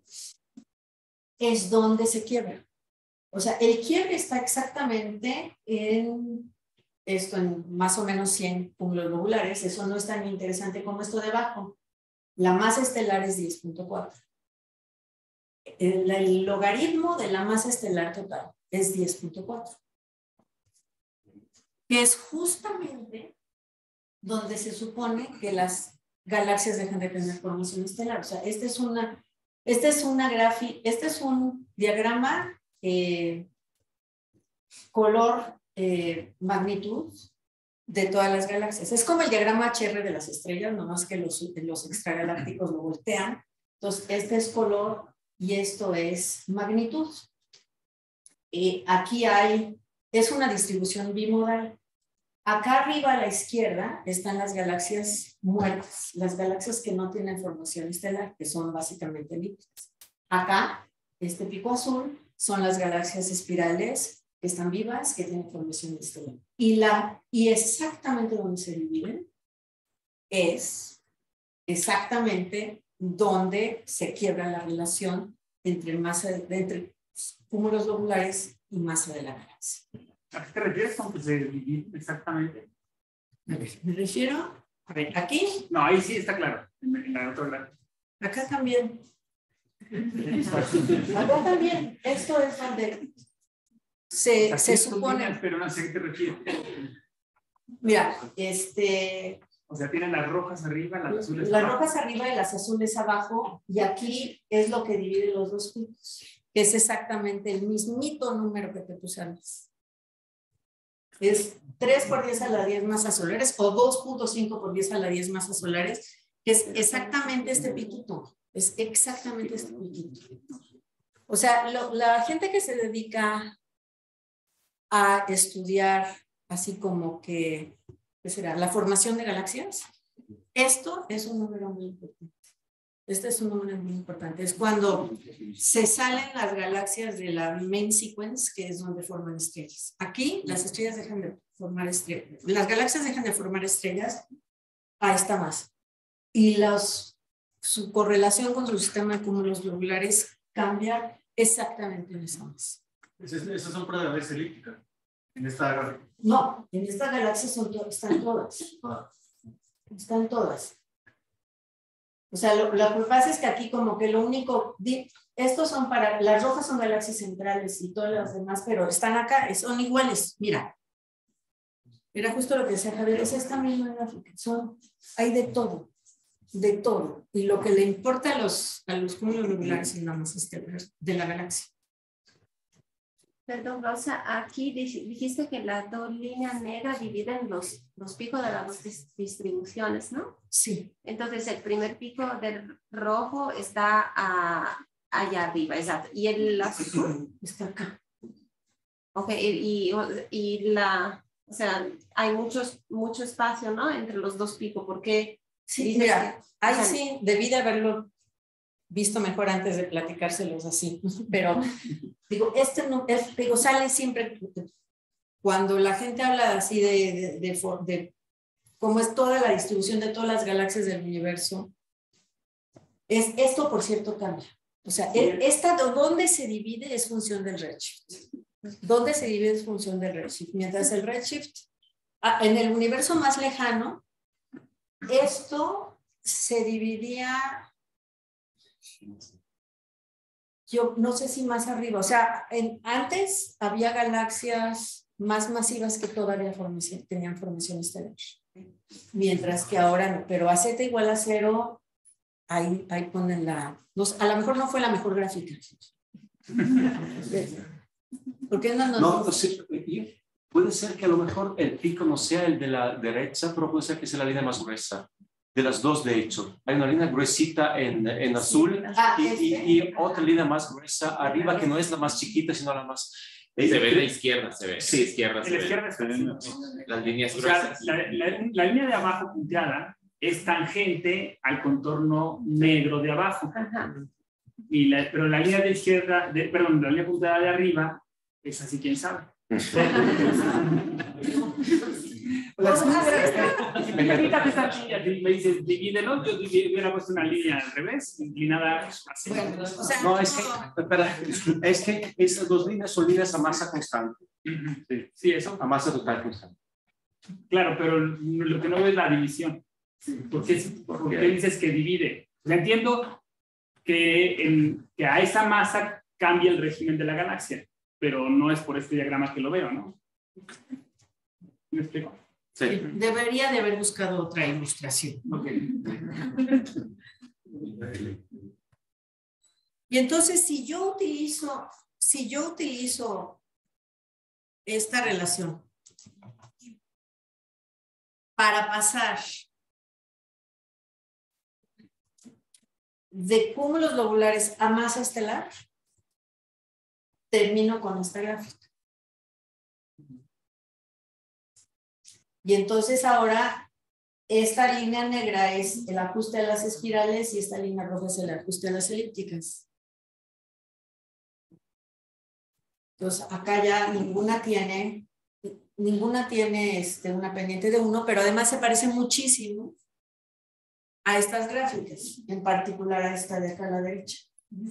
es dónde se quiebra. O sea, el quiebre está exactamente en esto, en más o menos 100 cúmulos lobulares. Eso no es tan interesante como esto de abajo. La masa estelar es 10.4. El logaritmo de la masa estelar total es 10.4. Que es justamente donde se supone que las galaxias dejan de tener formación estelar. O sea, este es un diagrama color magnitud de todas las galaxias. Es como el diagrama HR de las estrellas, nomás que los extragalácticos lo voltean. Entonces, este es color y esto es magnitud. Aquí es una distribución bimodal. Acá arriba a la izquierda están las galaxias muertas, las galaxias que no tienen formación estelar, que son básicamente elípticas. Acá, este pico azul, son las galaxias espirales que están vivas, que tienen formación estelar. Y exactamente donde se dividen es exactamente donde se quiebra la relación entre cúmulos lobulares y masa de la galaxia. ¿A qué te refieres con que se dividen exactamente? Me refiero, a ver, aquí. No, ahí sí está claro, en la otra gráfica. Acá también. Acá también. Esto es donde se supone. Pero no sé a qué te refieres. Mira, O sea, tienen las rojas arriba, las azules las abajo. rojas arriba y las azules abajo, y aquí es lo que divide los dos picos, que es exactamente el mismito número que te puse antes. Es 3 por 10 a la 10 masas solares o 2.5 por 10 a la 10 masas solares, que es exactamente este piquito. Es exactamente este piquito. O sea, la gente que se dedica a estudiar así como que, ¿qué será? La formación de galaxias. Esto es un número muy importante. Este es un número muy importante. Es cuando se salen las galaxias de la main sequence, que es donde forman estrellas. Aquí las estrellas dejan de formar estrellas. Las galaxias dejan de formar estrellas a esta masa. Y su correlación con su sistema de cúmulos globulares cambia exactamente en esa masa. Esas son pruebas elípticas. En esta. No, en esta galaxia están todas. Están todas. O sea, lo que pasa es que aquí como que lo único, estos son para, las rojas son galaxias centrales y todas las demás, pero están acá, son iguales. Mira, era justo lo que decía Javier, es esta misma gráfica, hay de todo. De todo. Y lo que le importa a los cúmulos globulares es la masa estelar de la galaxia. Perdón, Rosa, aquí dijiste que las dos líneas negras dividen los picos de las dos distribuciones, ¿no? Sí. Entonces, el primer pico del rojo está allá arriba, exacto. Y el azul está acá. Ok, o sea, hay mucho espacio, ¿no? Entre los dos picos, porque... Sí, mira, ahí sí, debí de haberlo visto mejor antes de platicárselos así, pero digo, sale siempre, cuando la gente habla así de cómo es toda la distribución de todas las galaxias del universo, esto por cierto cambia, o sea, donde se divide es función del redshift, donde se divide es función del redshift, mientras el redshift, en el universo más lejano, esto se dividía, yo no sé si más arriba, o sea, antes había galaxias más masivas que todavía tenían formación estelar, mientras que ahora no, pero a z igual a 0, ahí ponen a lo mejor no fue la mejor gráfica. ¿Por qué no sí, puede ser que a lo mejor el pico no sea el de la derecha, pero puede ser que sea la línea más gruesa. De las dos, de hecho. Hay una línea gruesita en azul y otra línea más gruesa arriba, que no es la más chiquita, sino la más... Se ve de izquierda, se ve. Sí, izquierda se ve. Izquierda está las líneas gruesas. La línea de abajo punteada es tangente al contorno negro de abajo. Ajá. Pero la línea de izquierda, la línea punteada de arriba es así, quién sabe. Me dices, divídelo, yo hubiera puesto una línea al revés, inclinada así. Bueno, o sea, no, es que esas dos líneas son líneas a masa constante. Sí, eso. A masa total constante. Claro, pero lo que no veo es la división. ¿Por qué dices que divide? O sea, entiendo que a esa masa cambia el régimen de la galaxia, pero no es por este diagrama que lo veo, ¿no? ¿Me explico? Sí. Debería de haber buscado otra ilustración. Okay. Y entonces, si yo utilizo esta relación para pasar de cúmulos globulares a masa estelar, termino con esta gráfica. Y entonces ahora esta línea negra es el ajuste a las espirales y esta línea roja es el ajuste a las elípticas. Entonces acá ya ninguna tiene una pendiente de 1, pero además se parece muchísimo a estas gráficas, en particular a esta de acá a la derecha.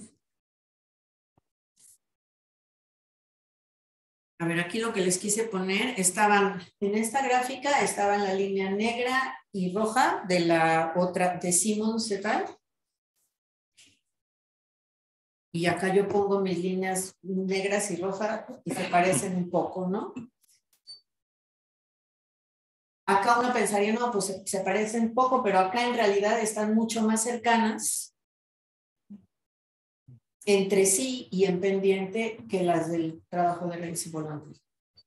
A ver, aquí lo que les quise poner, en esta gráfica estaban la línea negra y roja de la otra, de Simons et al. Y acá yo pongo mis líneas negras y rojas y se parecen un poco, ¿no? Acá uno pensaría, no, pues se parecen poco, pero acá en realidad están mucho más cercanas entre sí y en pendiente que las del trabajo de Lenz y Bolland.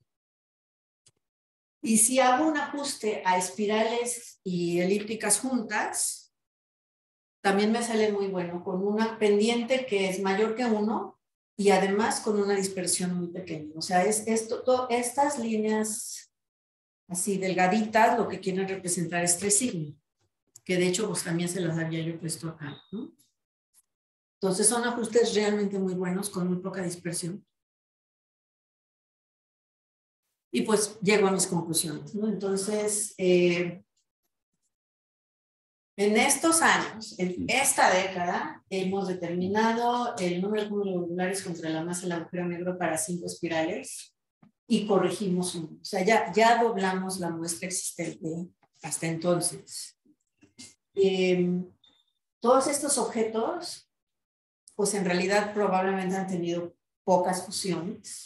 Y si hago un ajuste a espirales y elípticas juntas, también me sale muy bueno, con una pendiente que es mayor que 1 y además con una dispersión muy pequeña. O sea, estas líneas así delgaditas, lo que quieren representar es 3 sigma, que de hecho pues también se las había yo puesto acá, ¿no? Entonces son ajustes realmente muy buenos con muy poca dispersión. Y pues llego a mis conclusiones, ¿no? Entonces, en estos años, en esta década, hemos determinado el número de cúmulos globulares contra la masa del agujero negro para 5 espirales y corregimos uno. O sea, ya doblamos la muestra existente hasta entonces. Todos estos objetos, pues en realidad probablemente han tenido pocas fusiones.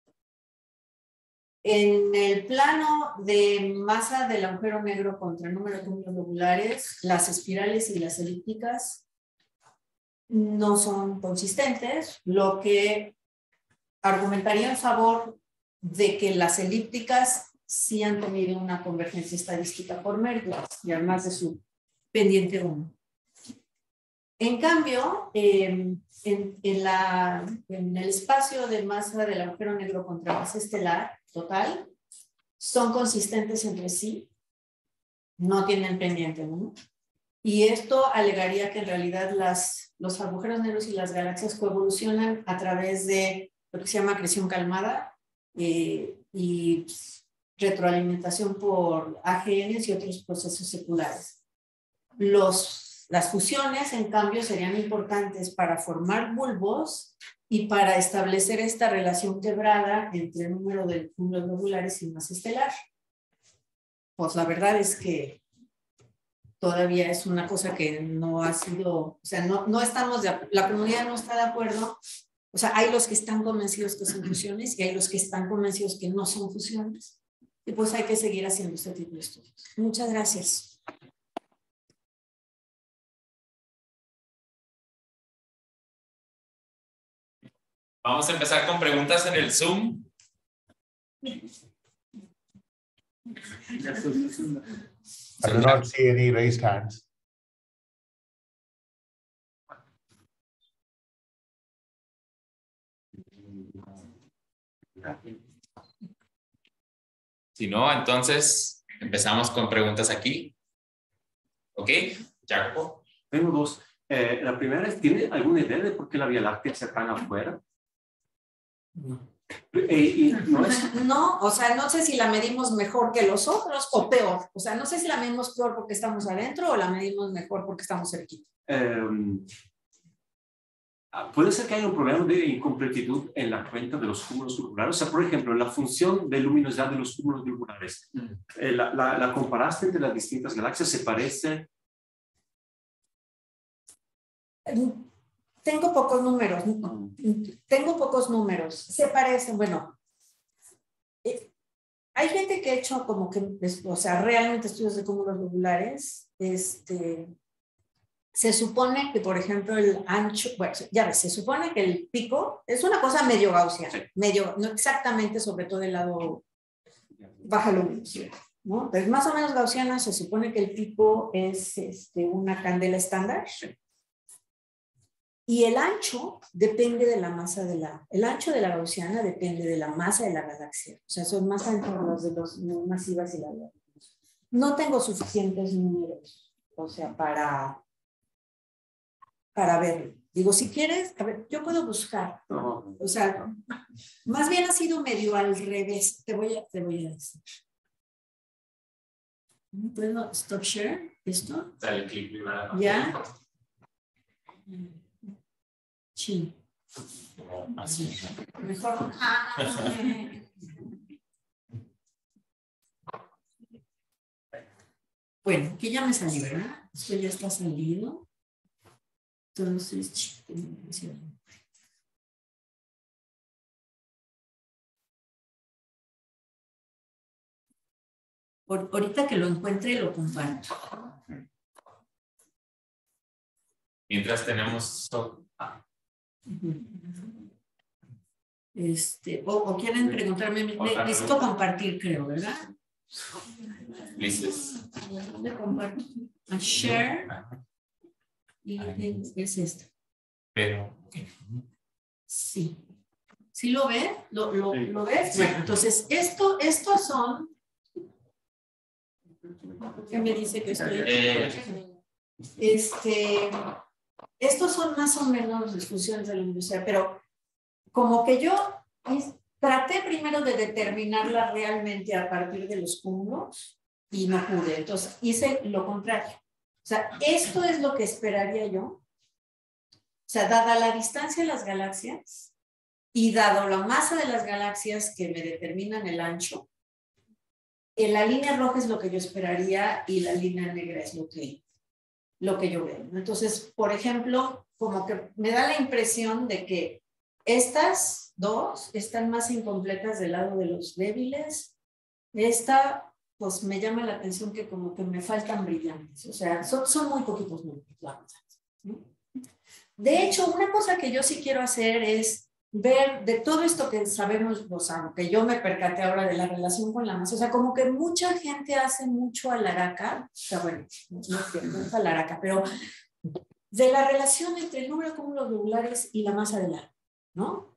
En el plano de masa del agujero negro contra el número de cúmulos globulares, las espirales y las elípticas no son consistentes, lo que argumentaría en favor de que las elípticas sí han tenido una convergencia estadística por Merklas y además de su pendiente 1. En cambio, en el espacio de masa del agujero negro contra masa estelar total, son consistentes entre sí, no tienen pendiente 1. Y esto alegaría que en realidad los agujeros negros y las galaxias coevolucionan a través de lo que se llama acreción calmada y retroalimentación por AGNs y otros procesos seculares. Las fusiones, en cambio, serían importantes para formar bulbos y para establecer esta relación quebrada entre el número de cúmulos globulares y masa estelar. Pues la verdad es que todavía es una cosa que no ha sido, o sea, no estamos, la comunidad no está de acuerdo. O sea, hay los que están convencidos que son fusiones y hay los que están convencidos que no son fusiones. Y pues hay que seguir haciendo este tipo de estudios. Muchas gracias. Vamos a empezar con preguntas en el Zoom. I do not see any raised hands. Si no, entonces empezamos con preguntas aquí. ¿Ok? Jacopo. Tengo 2. La primera es, ¿tiene alguna idea de por qué la Vía Láctea está tan afuera? No, o sea, no sé si la medimos mejor que los otros o peor. O sea, no sé si la medimos peor porque estamos adentro o la medimos mejor porque estamos cerquita. Puede ser que haya un problema de incompletitud en la cuenta de los cúmulos globulares. O sea, por ejemplo, la función de luminosidad de los cúmulos globulares, la comparaste entre las distintas galaxias, ¿se parece? Tengo pocos números. Se parecen, bueno. Hay gente que ha hecho como que, o sea, realmente estudios de cúmulos globulares. Se supone que, por ejemplo, el ancho, bueno, ya ves, se supone que el pico es una cosa medio gaussiana, medio, no exactamente, sobre todo el lado baja luminosidad, ¿no? Pero más o menos gaussiana. Se supone que el pico es una candela estándar. Y el ancho depende de la masa el ancho de la gaussiana depende de la masa de la galaxia. O sea, son más anchos los de los masivas y la galaxia. No tengo suficientes números, o sea, para ver. Digo, si quieres, a ver, yo puedo buscar. O sea, más bien ha sido medio al revés. Te voy a decir. ¿Puedo stop share esto? Dale clic primero. ¿Ya? Sí. Así. Mejor. Bueno, que ya me salí, ¿verdad? Esto ya está salido. Entonces, ahorita que lo encuentre, lo comparto. Mientras tenemos... o quieren preguntarme, necesito compartir, creo, ¿verdad? Lices. Le comparto a share y es esto. Pero sí. ¿Sí lo ves? ¿Lo ves? Bueno, entonces estos son ¿Qué me dice que estoy? Estos son más o menos las funciones de la universidad, pero como que yo traté primero de determinarla realmente a partir de los cúmulos y no pude. Entonces hice lo contrario. O sea, esto es lo que esperaría yo. O sea, dada la distancia de las galaxias y dado la masa de las galaxias que me determinan el ancho, la línea roja es lo que yo esperaría y la línea negra es lo que yo veo. Entonces, por ejemplo, como que me da la impresión de que estas dos están más incompletas del lado de los débiles. Esta, pues me llama la atención que como que me faltan brillantes. O sea, son muy poquitos números, la verdad, ¿no? De hecho, una cosa que yo sí quiero hacer es ver de todo esto que sabemos, o sea, que yo me percaté ahora de la relación con la masa. O sea, como que mucha gente hace mucho alaraca, o sea, bueno, no es alaraca, pero de la relación entre el número de cúmulos globulares y la masa del átomo, ¿no?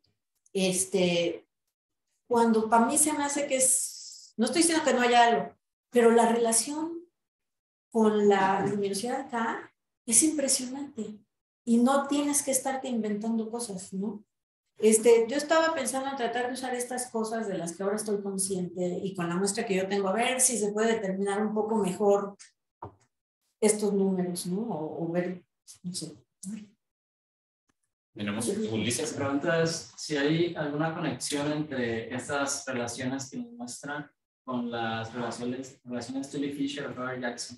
Cuando para mí se me hace que no estoy diciendo que no haya algo, pero la relación con la luminosidad acá es impresionante y no tienes que estarte inventando cosas, ¿no? Yo estaba pensando en tratar de usar estas cosas de las que ahora estoy consciente y con la muestra que yo tengo, a ver si se puede determinar un poco mejor estos números, ¿no? O ver, no sé. Tenemos Ulises. La pregunta es si hay alguna conexión entre estas relaciones que nos muestran con las relaciones Tully-Fisher o Roberts-Jackson.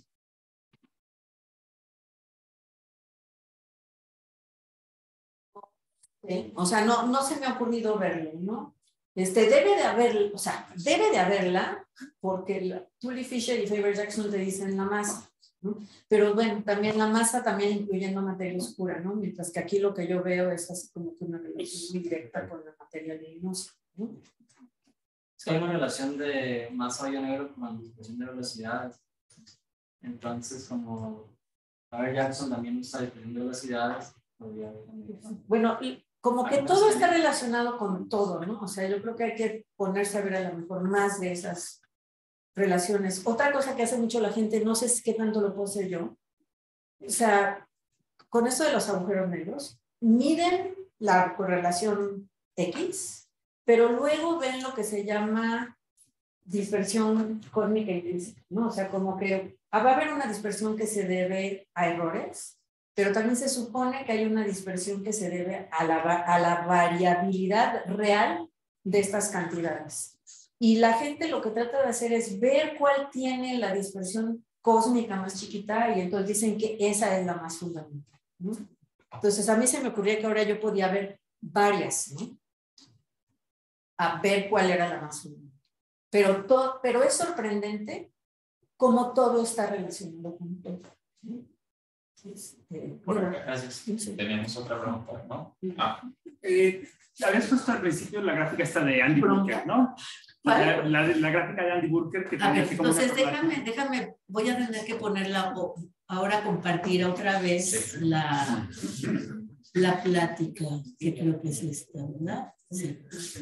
¿Sí? O sea, no se me ha ocurrido verlo, ¿no? Debe de haber, o sea, debe de haberla, porque Tully-Fisher y Faber-Jackson te dicen la masa, ¿no? Pero bueno, también la masa también incluyendo materia oscura, ¿no? Mientras que aquí lo que yo veo es así como que una relación muy directa con la materia luminosa, ¿no? Es que hay una relación de masa hoyo negro con la distribución de velocidades. Entonces, como Faber-Jackson también usa distribución de velocidades, podría haber también. Bueno, como que todo está relacionado con todo, ¿no? O sea, yo creo que hay que ponerse a ver a lo mejor más de esas relaciones. Otra cosa que hace mucho la gente, no sé qué tanto lo puedo hacer yo, o sea, con esto de los agujeros negros, miden la correlación X, pero luego ven lo que se llama dispersión cósmica intrínseca, ¿no? O sea, como que va a haber una dispersión que se debe a errores, pero también se supone que hay una dispersión que se debe a la variabilidad real de estas cantidades. Y la gente lo que trata de hacer es ver cuál tiene la dispersión cósmica más chiquita y entonces dicen que esa es la más fundamental, ¿no? Entonces a mí se me ocurría que ahora yo podía ver varias, ¿no? A ver cuál era la más fundamental. Pero es sorprendente cómo todo está relacionado con todo, ¿no? Bueno, gracias. Tenemos otra pregunta, ¿no? Habías puesto al principio la gráfica esta de Andy Burker, ¿no? La gráfica de Andy Burker que tenía que entonces déjame, voy a tener que ponerla ahora, compartir otra vez la plática, que creo que es esta, ¿verdad? Sí.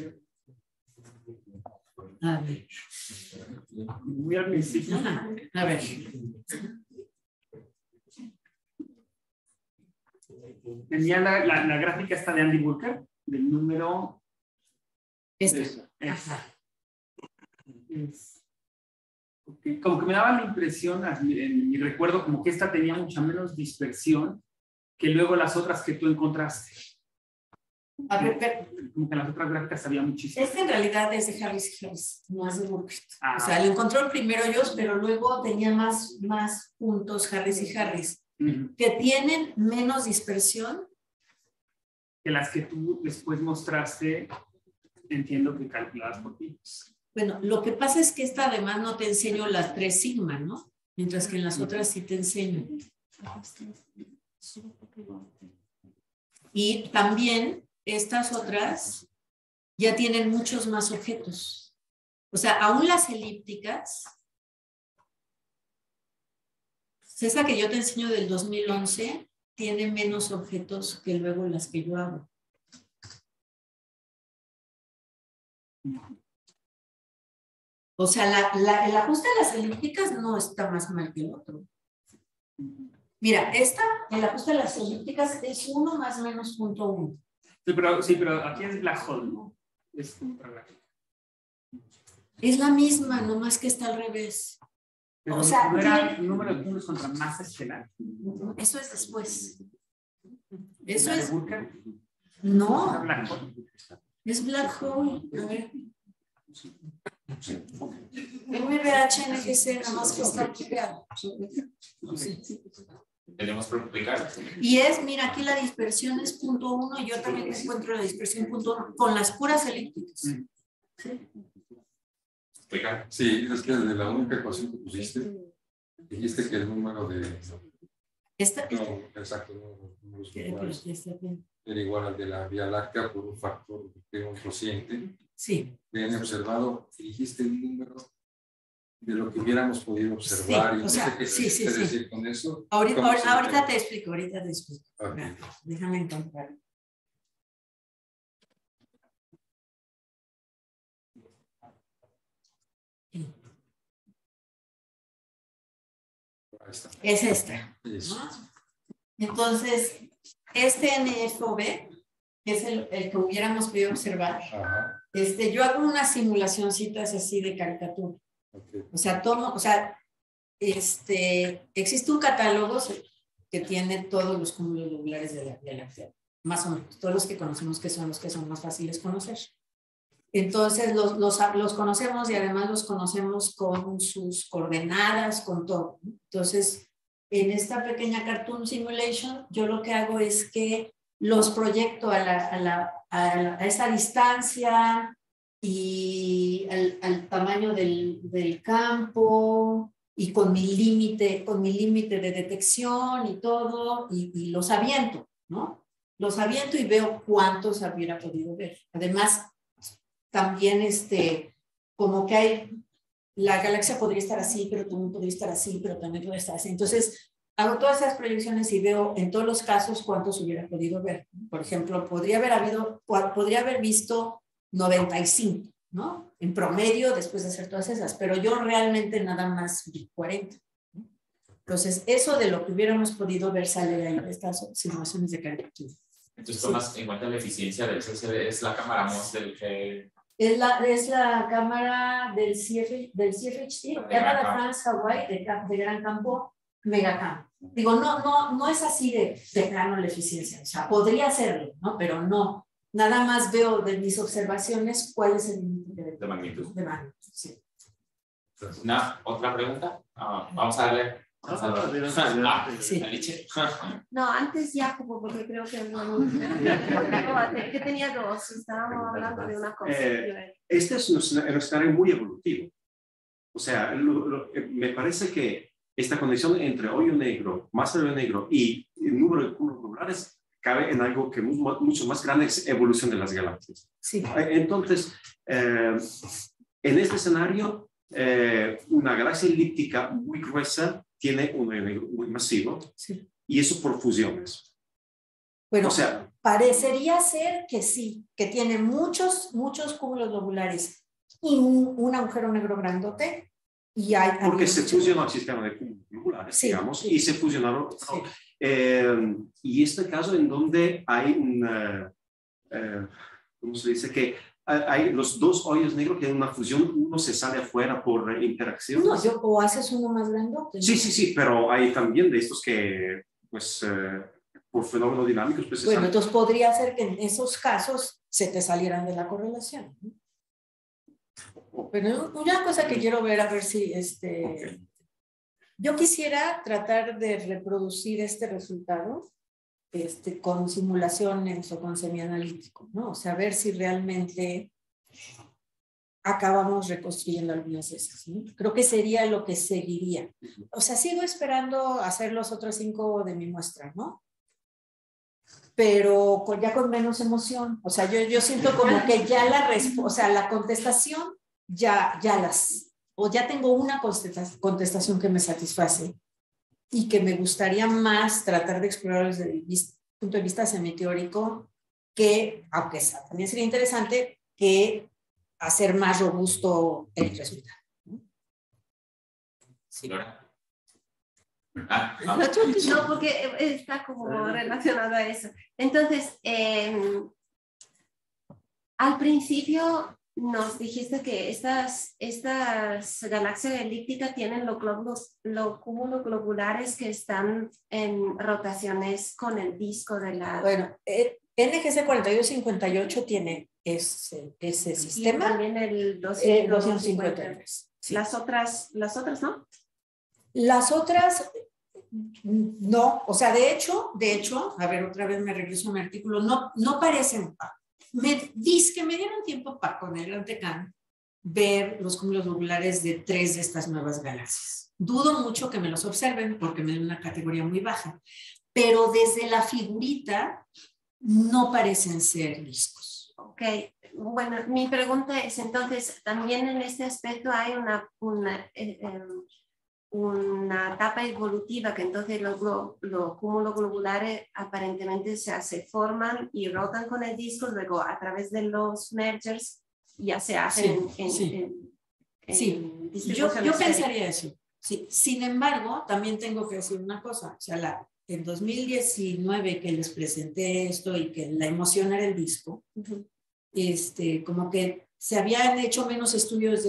A ver. Muy al principio. A ver. Tenía la gráfica esta de Andy Burker, del número... Okay. Como que me daba la impresión, en mi recuerdo, como que esta tenía mucha menos dispersión que luego las otras que tú encontraste. Como que en las otras gráficas había muchísimo. Este en realidad es de Harris, no es de Burker. O sea, lo encontró primero ellos, pero luego tenía más puntos Harris y Harris. Que tienen menos dispersión que las que tú después mostraste, entiendo que calculadas por ti. Bueno, lo que pasa es que esta además no te enseño las 3 sigma, ¿no? Mientras que en las otras sí te enseño. Y también estas otras ya tienen muchos más objetos. O sea, aún las elípticas, esa que yo te enseño del 2011 tiene menos objetos que luego las que yo hago. O sea, el ajuste de las elípticas no está más mal que el otro. Mira, el ajuste de las elípticas es 1 más menos 0.1. Sí, pero aquí es black hole, ¿no? Es otra gráfica. Es la misma, nomás que está al revés. Pero o sea, no era el número de puntos contra masa estelar. Eso es después. Eso ¿La de es. Burkhardt? No, Black hole. es black hole. A ver. MBH-NGC, nada más que está pegado. Tenemos que explicar. Y mira, aquí la dispersión es 0.1, yo también encuentro la dispersión 0.1 con las puras elípticas. ¿Sí? Explicar. Sí, es que desde la única ecuación que pusiste, dijiste que el número de... No, exacto, no, los iguales, era igual al de la Vía Láctea por un factor de un cociente. Sí. Bien observado, dijiste el número de lo que hubiéramos podido observar. Sí, y no o sea, sé qué sí. decir con eso. Ahorita te explico, Okay. Déjame encontrar. Es esta. ¿No? Entonces, este NFOV, que es el que hubiéramos podido observar, yo hago unas simulacioncitas así de caricatura. Okay. O sea, existe un catálogo que tiene todos los cúmulos globulares de la Vía Láctea, más o menos, todos los que conocemos que son los que son más fáciles conocer. Entonces los conocemos y además los conocemos con sus coordenadas, con todo. Entonces, en esta pequeña cartoon simulation, yo lo que hago es que los proyecto a esa distancia y al tamaño del campo y con mi límite de detección y todo, y los aviento, ¿no? Los aviento y veo cuántos hubiera podido ver. Además, también como que la galaxia podría estar así, pero también podría estar así, pero también podría estar así. Entonces, hago todas esas proyecciones y veo en todos los casos cuántos hubiera podido ver. Por ejemplo, podría haber visto 95, ¿no? En promedio, después de hacer todas esas, pero yo realmente nada más vi 40. Entonces, eso de lo que hubiéramos podido ver sale de ahí, de estas simulaciones de caricatura. Entonces, tomas en cuenta la eficiencia del CCD, es la cámara MOS del que... Es la cámara del CFHT, Cámara de France Hawaii, de gran campo, megacampo. Digo, no es así de plano la eficiencia, o sea, podría serlo, ¿no? Pero no. Nada más veo de mis observaciones cuál es el límite de magnitud. De magnitud, sí. ¿Otra pregunta? Vamos a darle. No, antes Jacopo, porque creo que que tenía dos, estábamos hablando de una cosa. Este es un escenario muy evolutivo. O sea, me parece que esta condición entre hoyo negro, masa de hoyo negro y el número de cúmulos globulares cabe en algo que mucho más grande es evolución de las galaxias. Sí. Entonces, en este escenario, una galaxia elíptica muy gruesa tiene un hoyo negro muy masivo, sí, y eso por fusiones. Bueno, o sea, parecería ser que sí, que tiene muchos cúmulos globulares y un agujero negro grandote. Porque se fusionó el sistema de cúmulos globulares, sí, digamos, sí, y se fusionaron. Sí. Y este caso en donde hay ¿cómo se dice? Que hay los dos hoyos negros que en una fusión uno se sale afuera por interacción. No, o haces uno más grandote, ¿no? Sí, pero hay también de estos que, pues, por fenómenos dinámicos, pues, bueno, entonces podría ser que en esos casos se te salieran de la correlación, ¿no? Pero una cosa que quiero ver, a ver si okay. Yo quisiera tratar de reproducir este resultado con simulaciones o con semianalítico, ¿no? O sea, ver si realmente acabamos reconstruyendo algunas de esas, ¿no? Creo que sería lo que seguiría. O sea, sigo esperando hacer los otros 5 de mi muestra, ¿no? Pero ya con menos emoción. O sea, yo siento como que ya la contestación ya tengo una contestación que me satisface y que me gustaría más tratar de explorar desde el punto de vista semiteórico, que, aunque también sería interesante, que hacer más robusto el resultado. Sí. No, porque está como relacionado a eso. Entonces, al principio nos dijiste que estas galaxias elípticas tienen los cúmulos globulares que están en rotaciones con el disco de la... Bueno, NGC 4258 tiene ese sistema. Y también el 253. Sí. Las otras, ¿no? Las otras, no. O sea, de hecho, a ver, otra vez me regreso a mi artículo, no parecen... Me dieron tiempo para con el Gran Tecán ver los cúmulos globulares de 3 de estas nuevas galaxias. Dudo mucho que me los observen porque me dan una categoría muy baja, pero desde la figurita no parecen ser discos. Ok, bueno, mi pregunta es entonces, también en este aspecto hay una etapa evolutiva que entonces los cúmulos globulares aparentemente se forman y rotan con el disco, luego a través de los mergers ya se hacen Yo pensaría eso. Sí. Sin embargo, también tengo que decir una cosa, o sea, en 2019 que les presenté esto y que la emoción era el disco, como que se habían hecho menos estudios de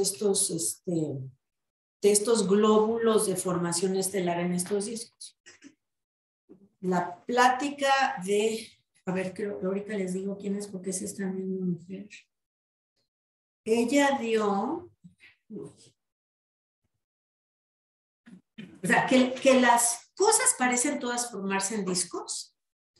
estos glóbulos de formación estelar en estos discos. La plática de, a ver, creo que ahorita les digo quién es porque es esta misma mujer. Ella dio, o sea, que las cosas parecen todas formarse en discos,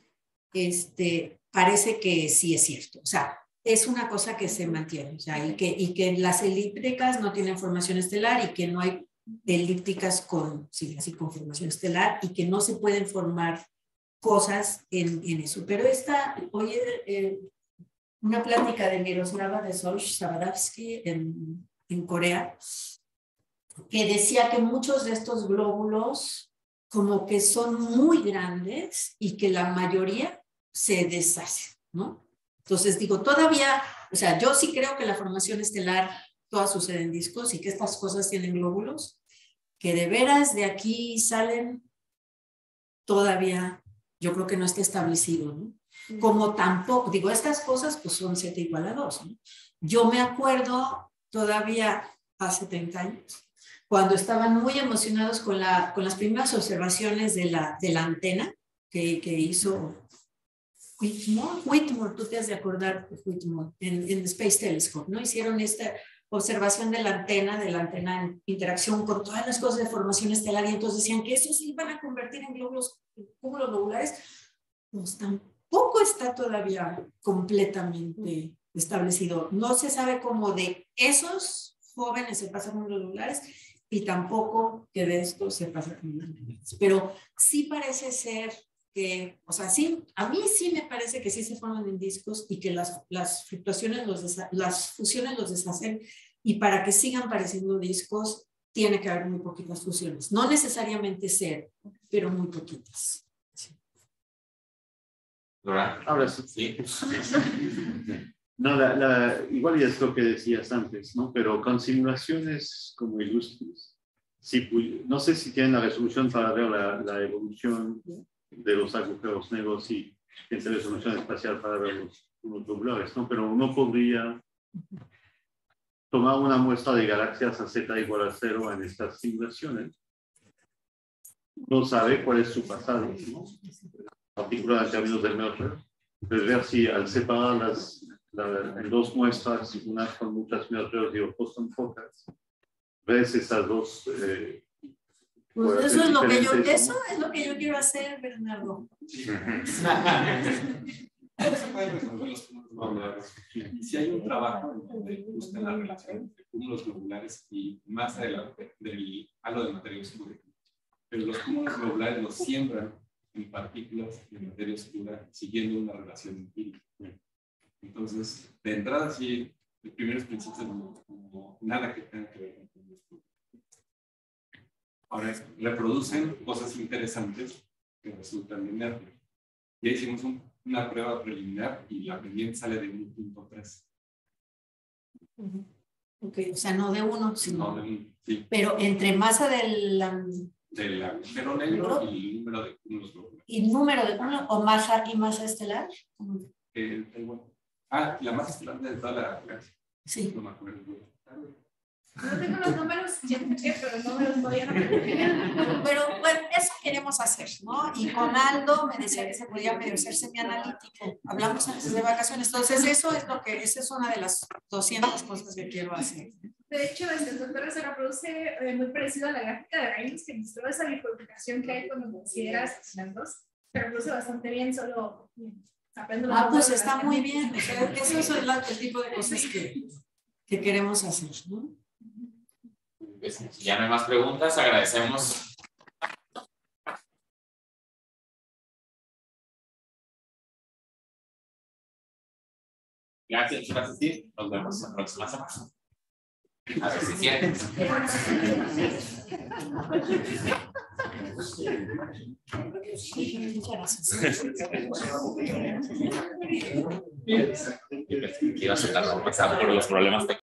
parece que sí es cierto, o sea, es una cosa que se mantiene, o sea, y que las elípticas no tienen formación estelar y que no hay elípticas con formación estelar y que no se pueden formar cosas en eso. Pero oye, una plática de Miroslava de Solch-Sabadovsky en Corea, que decía que muchos de estos glóbulos como que son muy grandes y que la mayoría se deshacen, ¿no? Entonces digo, todavía, o sea, yo sí creo que la formación estelar toda sucede en discos y que estas cosas tienen glóbulos, que de veras de aquí salen, todavía yo creo que no está establecido, ¿no? Como tampoco, digo, estas cosas pues son 7 igual a 2, ¿no? Yo me acuerdo todavía hace 30 años, cuando estaban muy emocionados con las primeras observaciones de la antena que hizo Whitmore, tú te has de acordar de Whitmore, en el Space Telescope, ¿no? Hicieron esta observación de la antena en interacción con todas las cosas de formación estelar y entonces decían que esos se iban a convertir en cúmulos globulares. Pues tampoco está todavía completamente establecido. No se sabe cómo de esos jóvenes se pasan cúmulos globulares y tampoco que de esto se pasa cúmulos globulares. Pero sí parece ser que, o sea, sí, a mí sí me parece que sí se forman en discos y que las fluctuaciones, las fusiones los deshacen, y para que sigan pareciendo discos tiene que haber muy poquitas fusiones. No necesariamente ser, pero muy poquitas. Sí. Ahora sí. No, igual ya es lo que decías antes, ¿no? Pero con simulaciones como Illustris, no sé si tienen la resolución para ver la evolución de los agujeros negros y tienen resolución espacial para ver los globulares, ¿no? Pero uno podría tomar una muestra de galaxias a z igual a 0 en estas simulaciones. No sabe cuál es su pasado, ¿no? Particular en términos del merger. Entonces, ver si al separar en 2 muestras, unas con muchas mergers y otras con pocas, ves esas dos. Pues eso es lo que yo quiero hacer, Bernardo. Se pueden resolver los cúmulos globulares. Si hay un trabajo donde buscan la relación entre cúmulos globulares y masa del halo de materia oscura, pero los cúmulos globulares los siembran en partículas de materia oscura siguiendo una relación empírica. Entonces, de entrada, sí, los primeros principios como nada que tenga que ver con esto. Ahora, reproducen cosas interesantes que resultan inertes. Ya hicimos una prueba preliminar y la pendiente sale de 1.3. Ok, o sea, no de 1, sino... No de 1. Sí. Pero entre masa del agujero negro y número de cúmulos globulares. ¿Y número de cúmulos o masa y masa estelar? Bueno. La masa estelar de toda la galaxia. Sí. No me acuerdo. No tengo los números, ya sé, pero no me los voy a Pero bueno, eso queremos hacer, ¿no? Y con Aldo me decía que se podía medio hacer semianalítico. Hablamos antes de vacaciones. Entonces, esa es una de las 200 cosas que quiero hacer. De hecho, el doctor se reproduce muy parecido a la gráfica de Reynolds, que mostró esa bifurcación que hay cuando consideras las dos. Se reproduce bastante bien, solo aprendo los pues está muy bien. O sea, eso es el tipo de cosas que queremos hacer, ¿no? Si ya no hay más preguntas, agradecemos. Gracias, Steve. Nos vemos la próxima semana. A ver si quieren. Quiero aceptar por los problemas técnicos.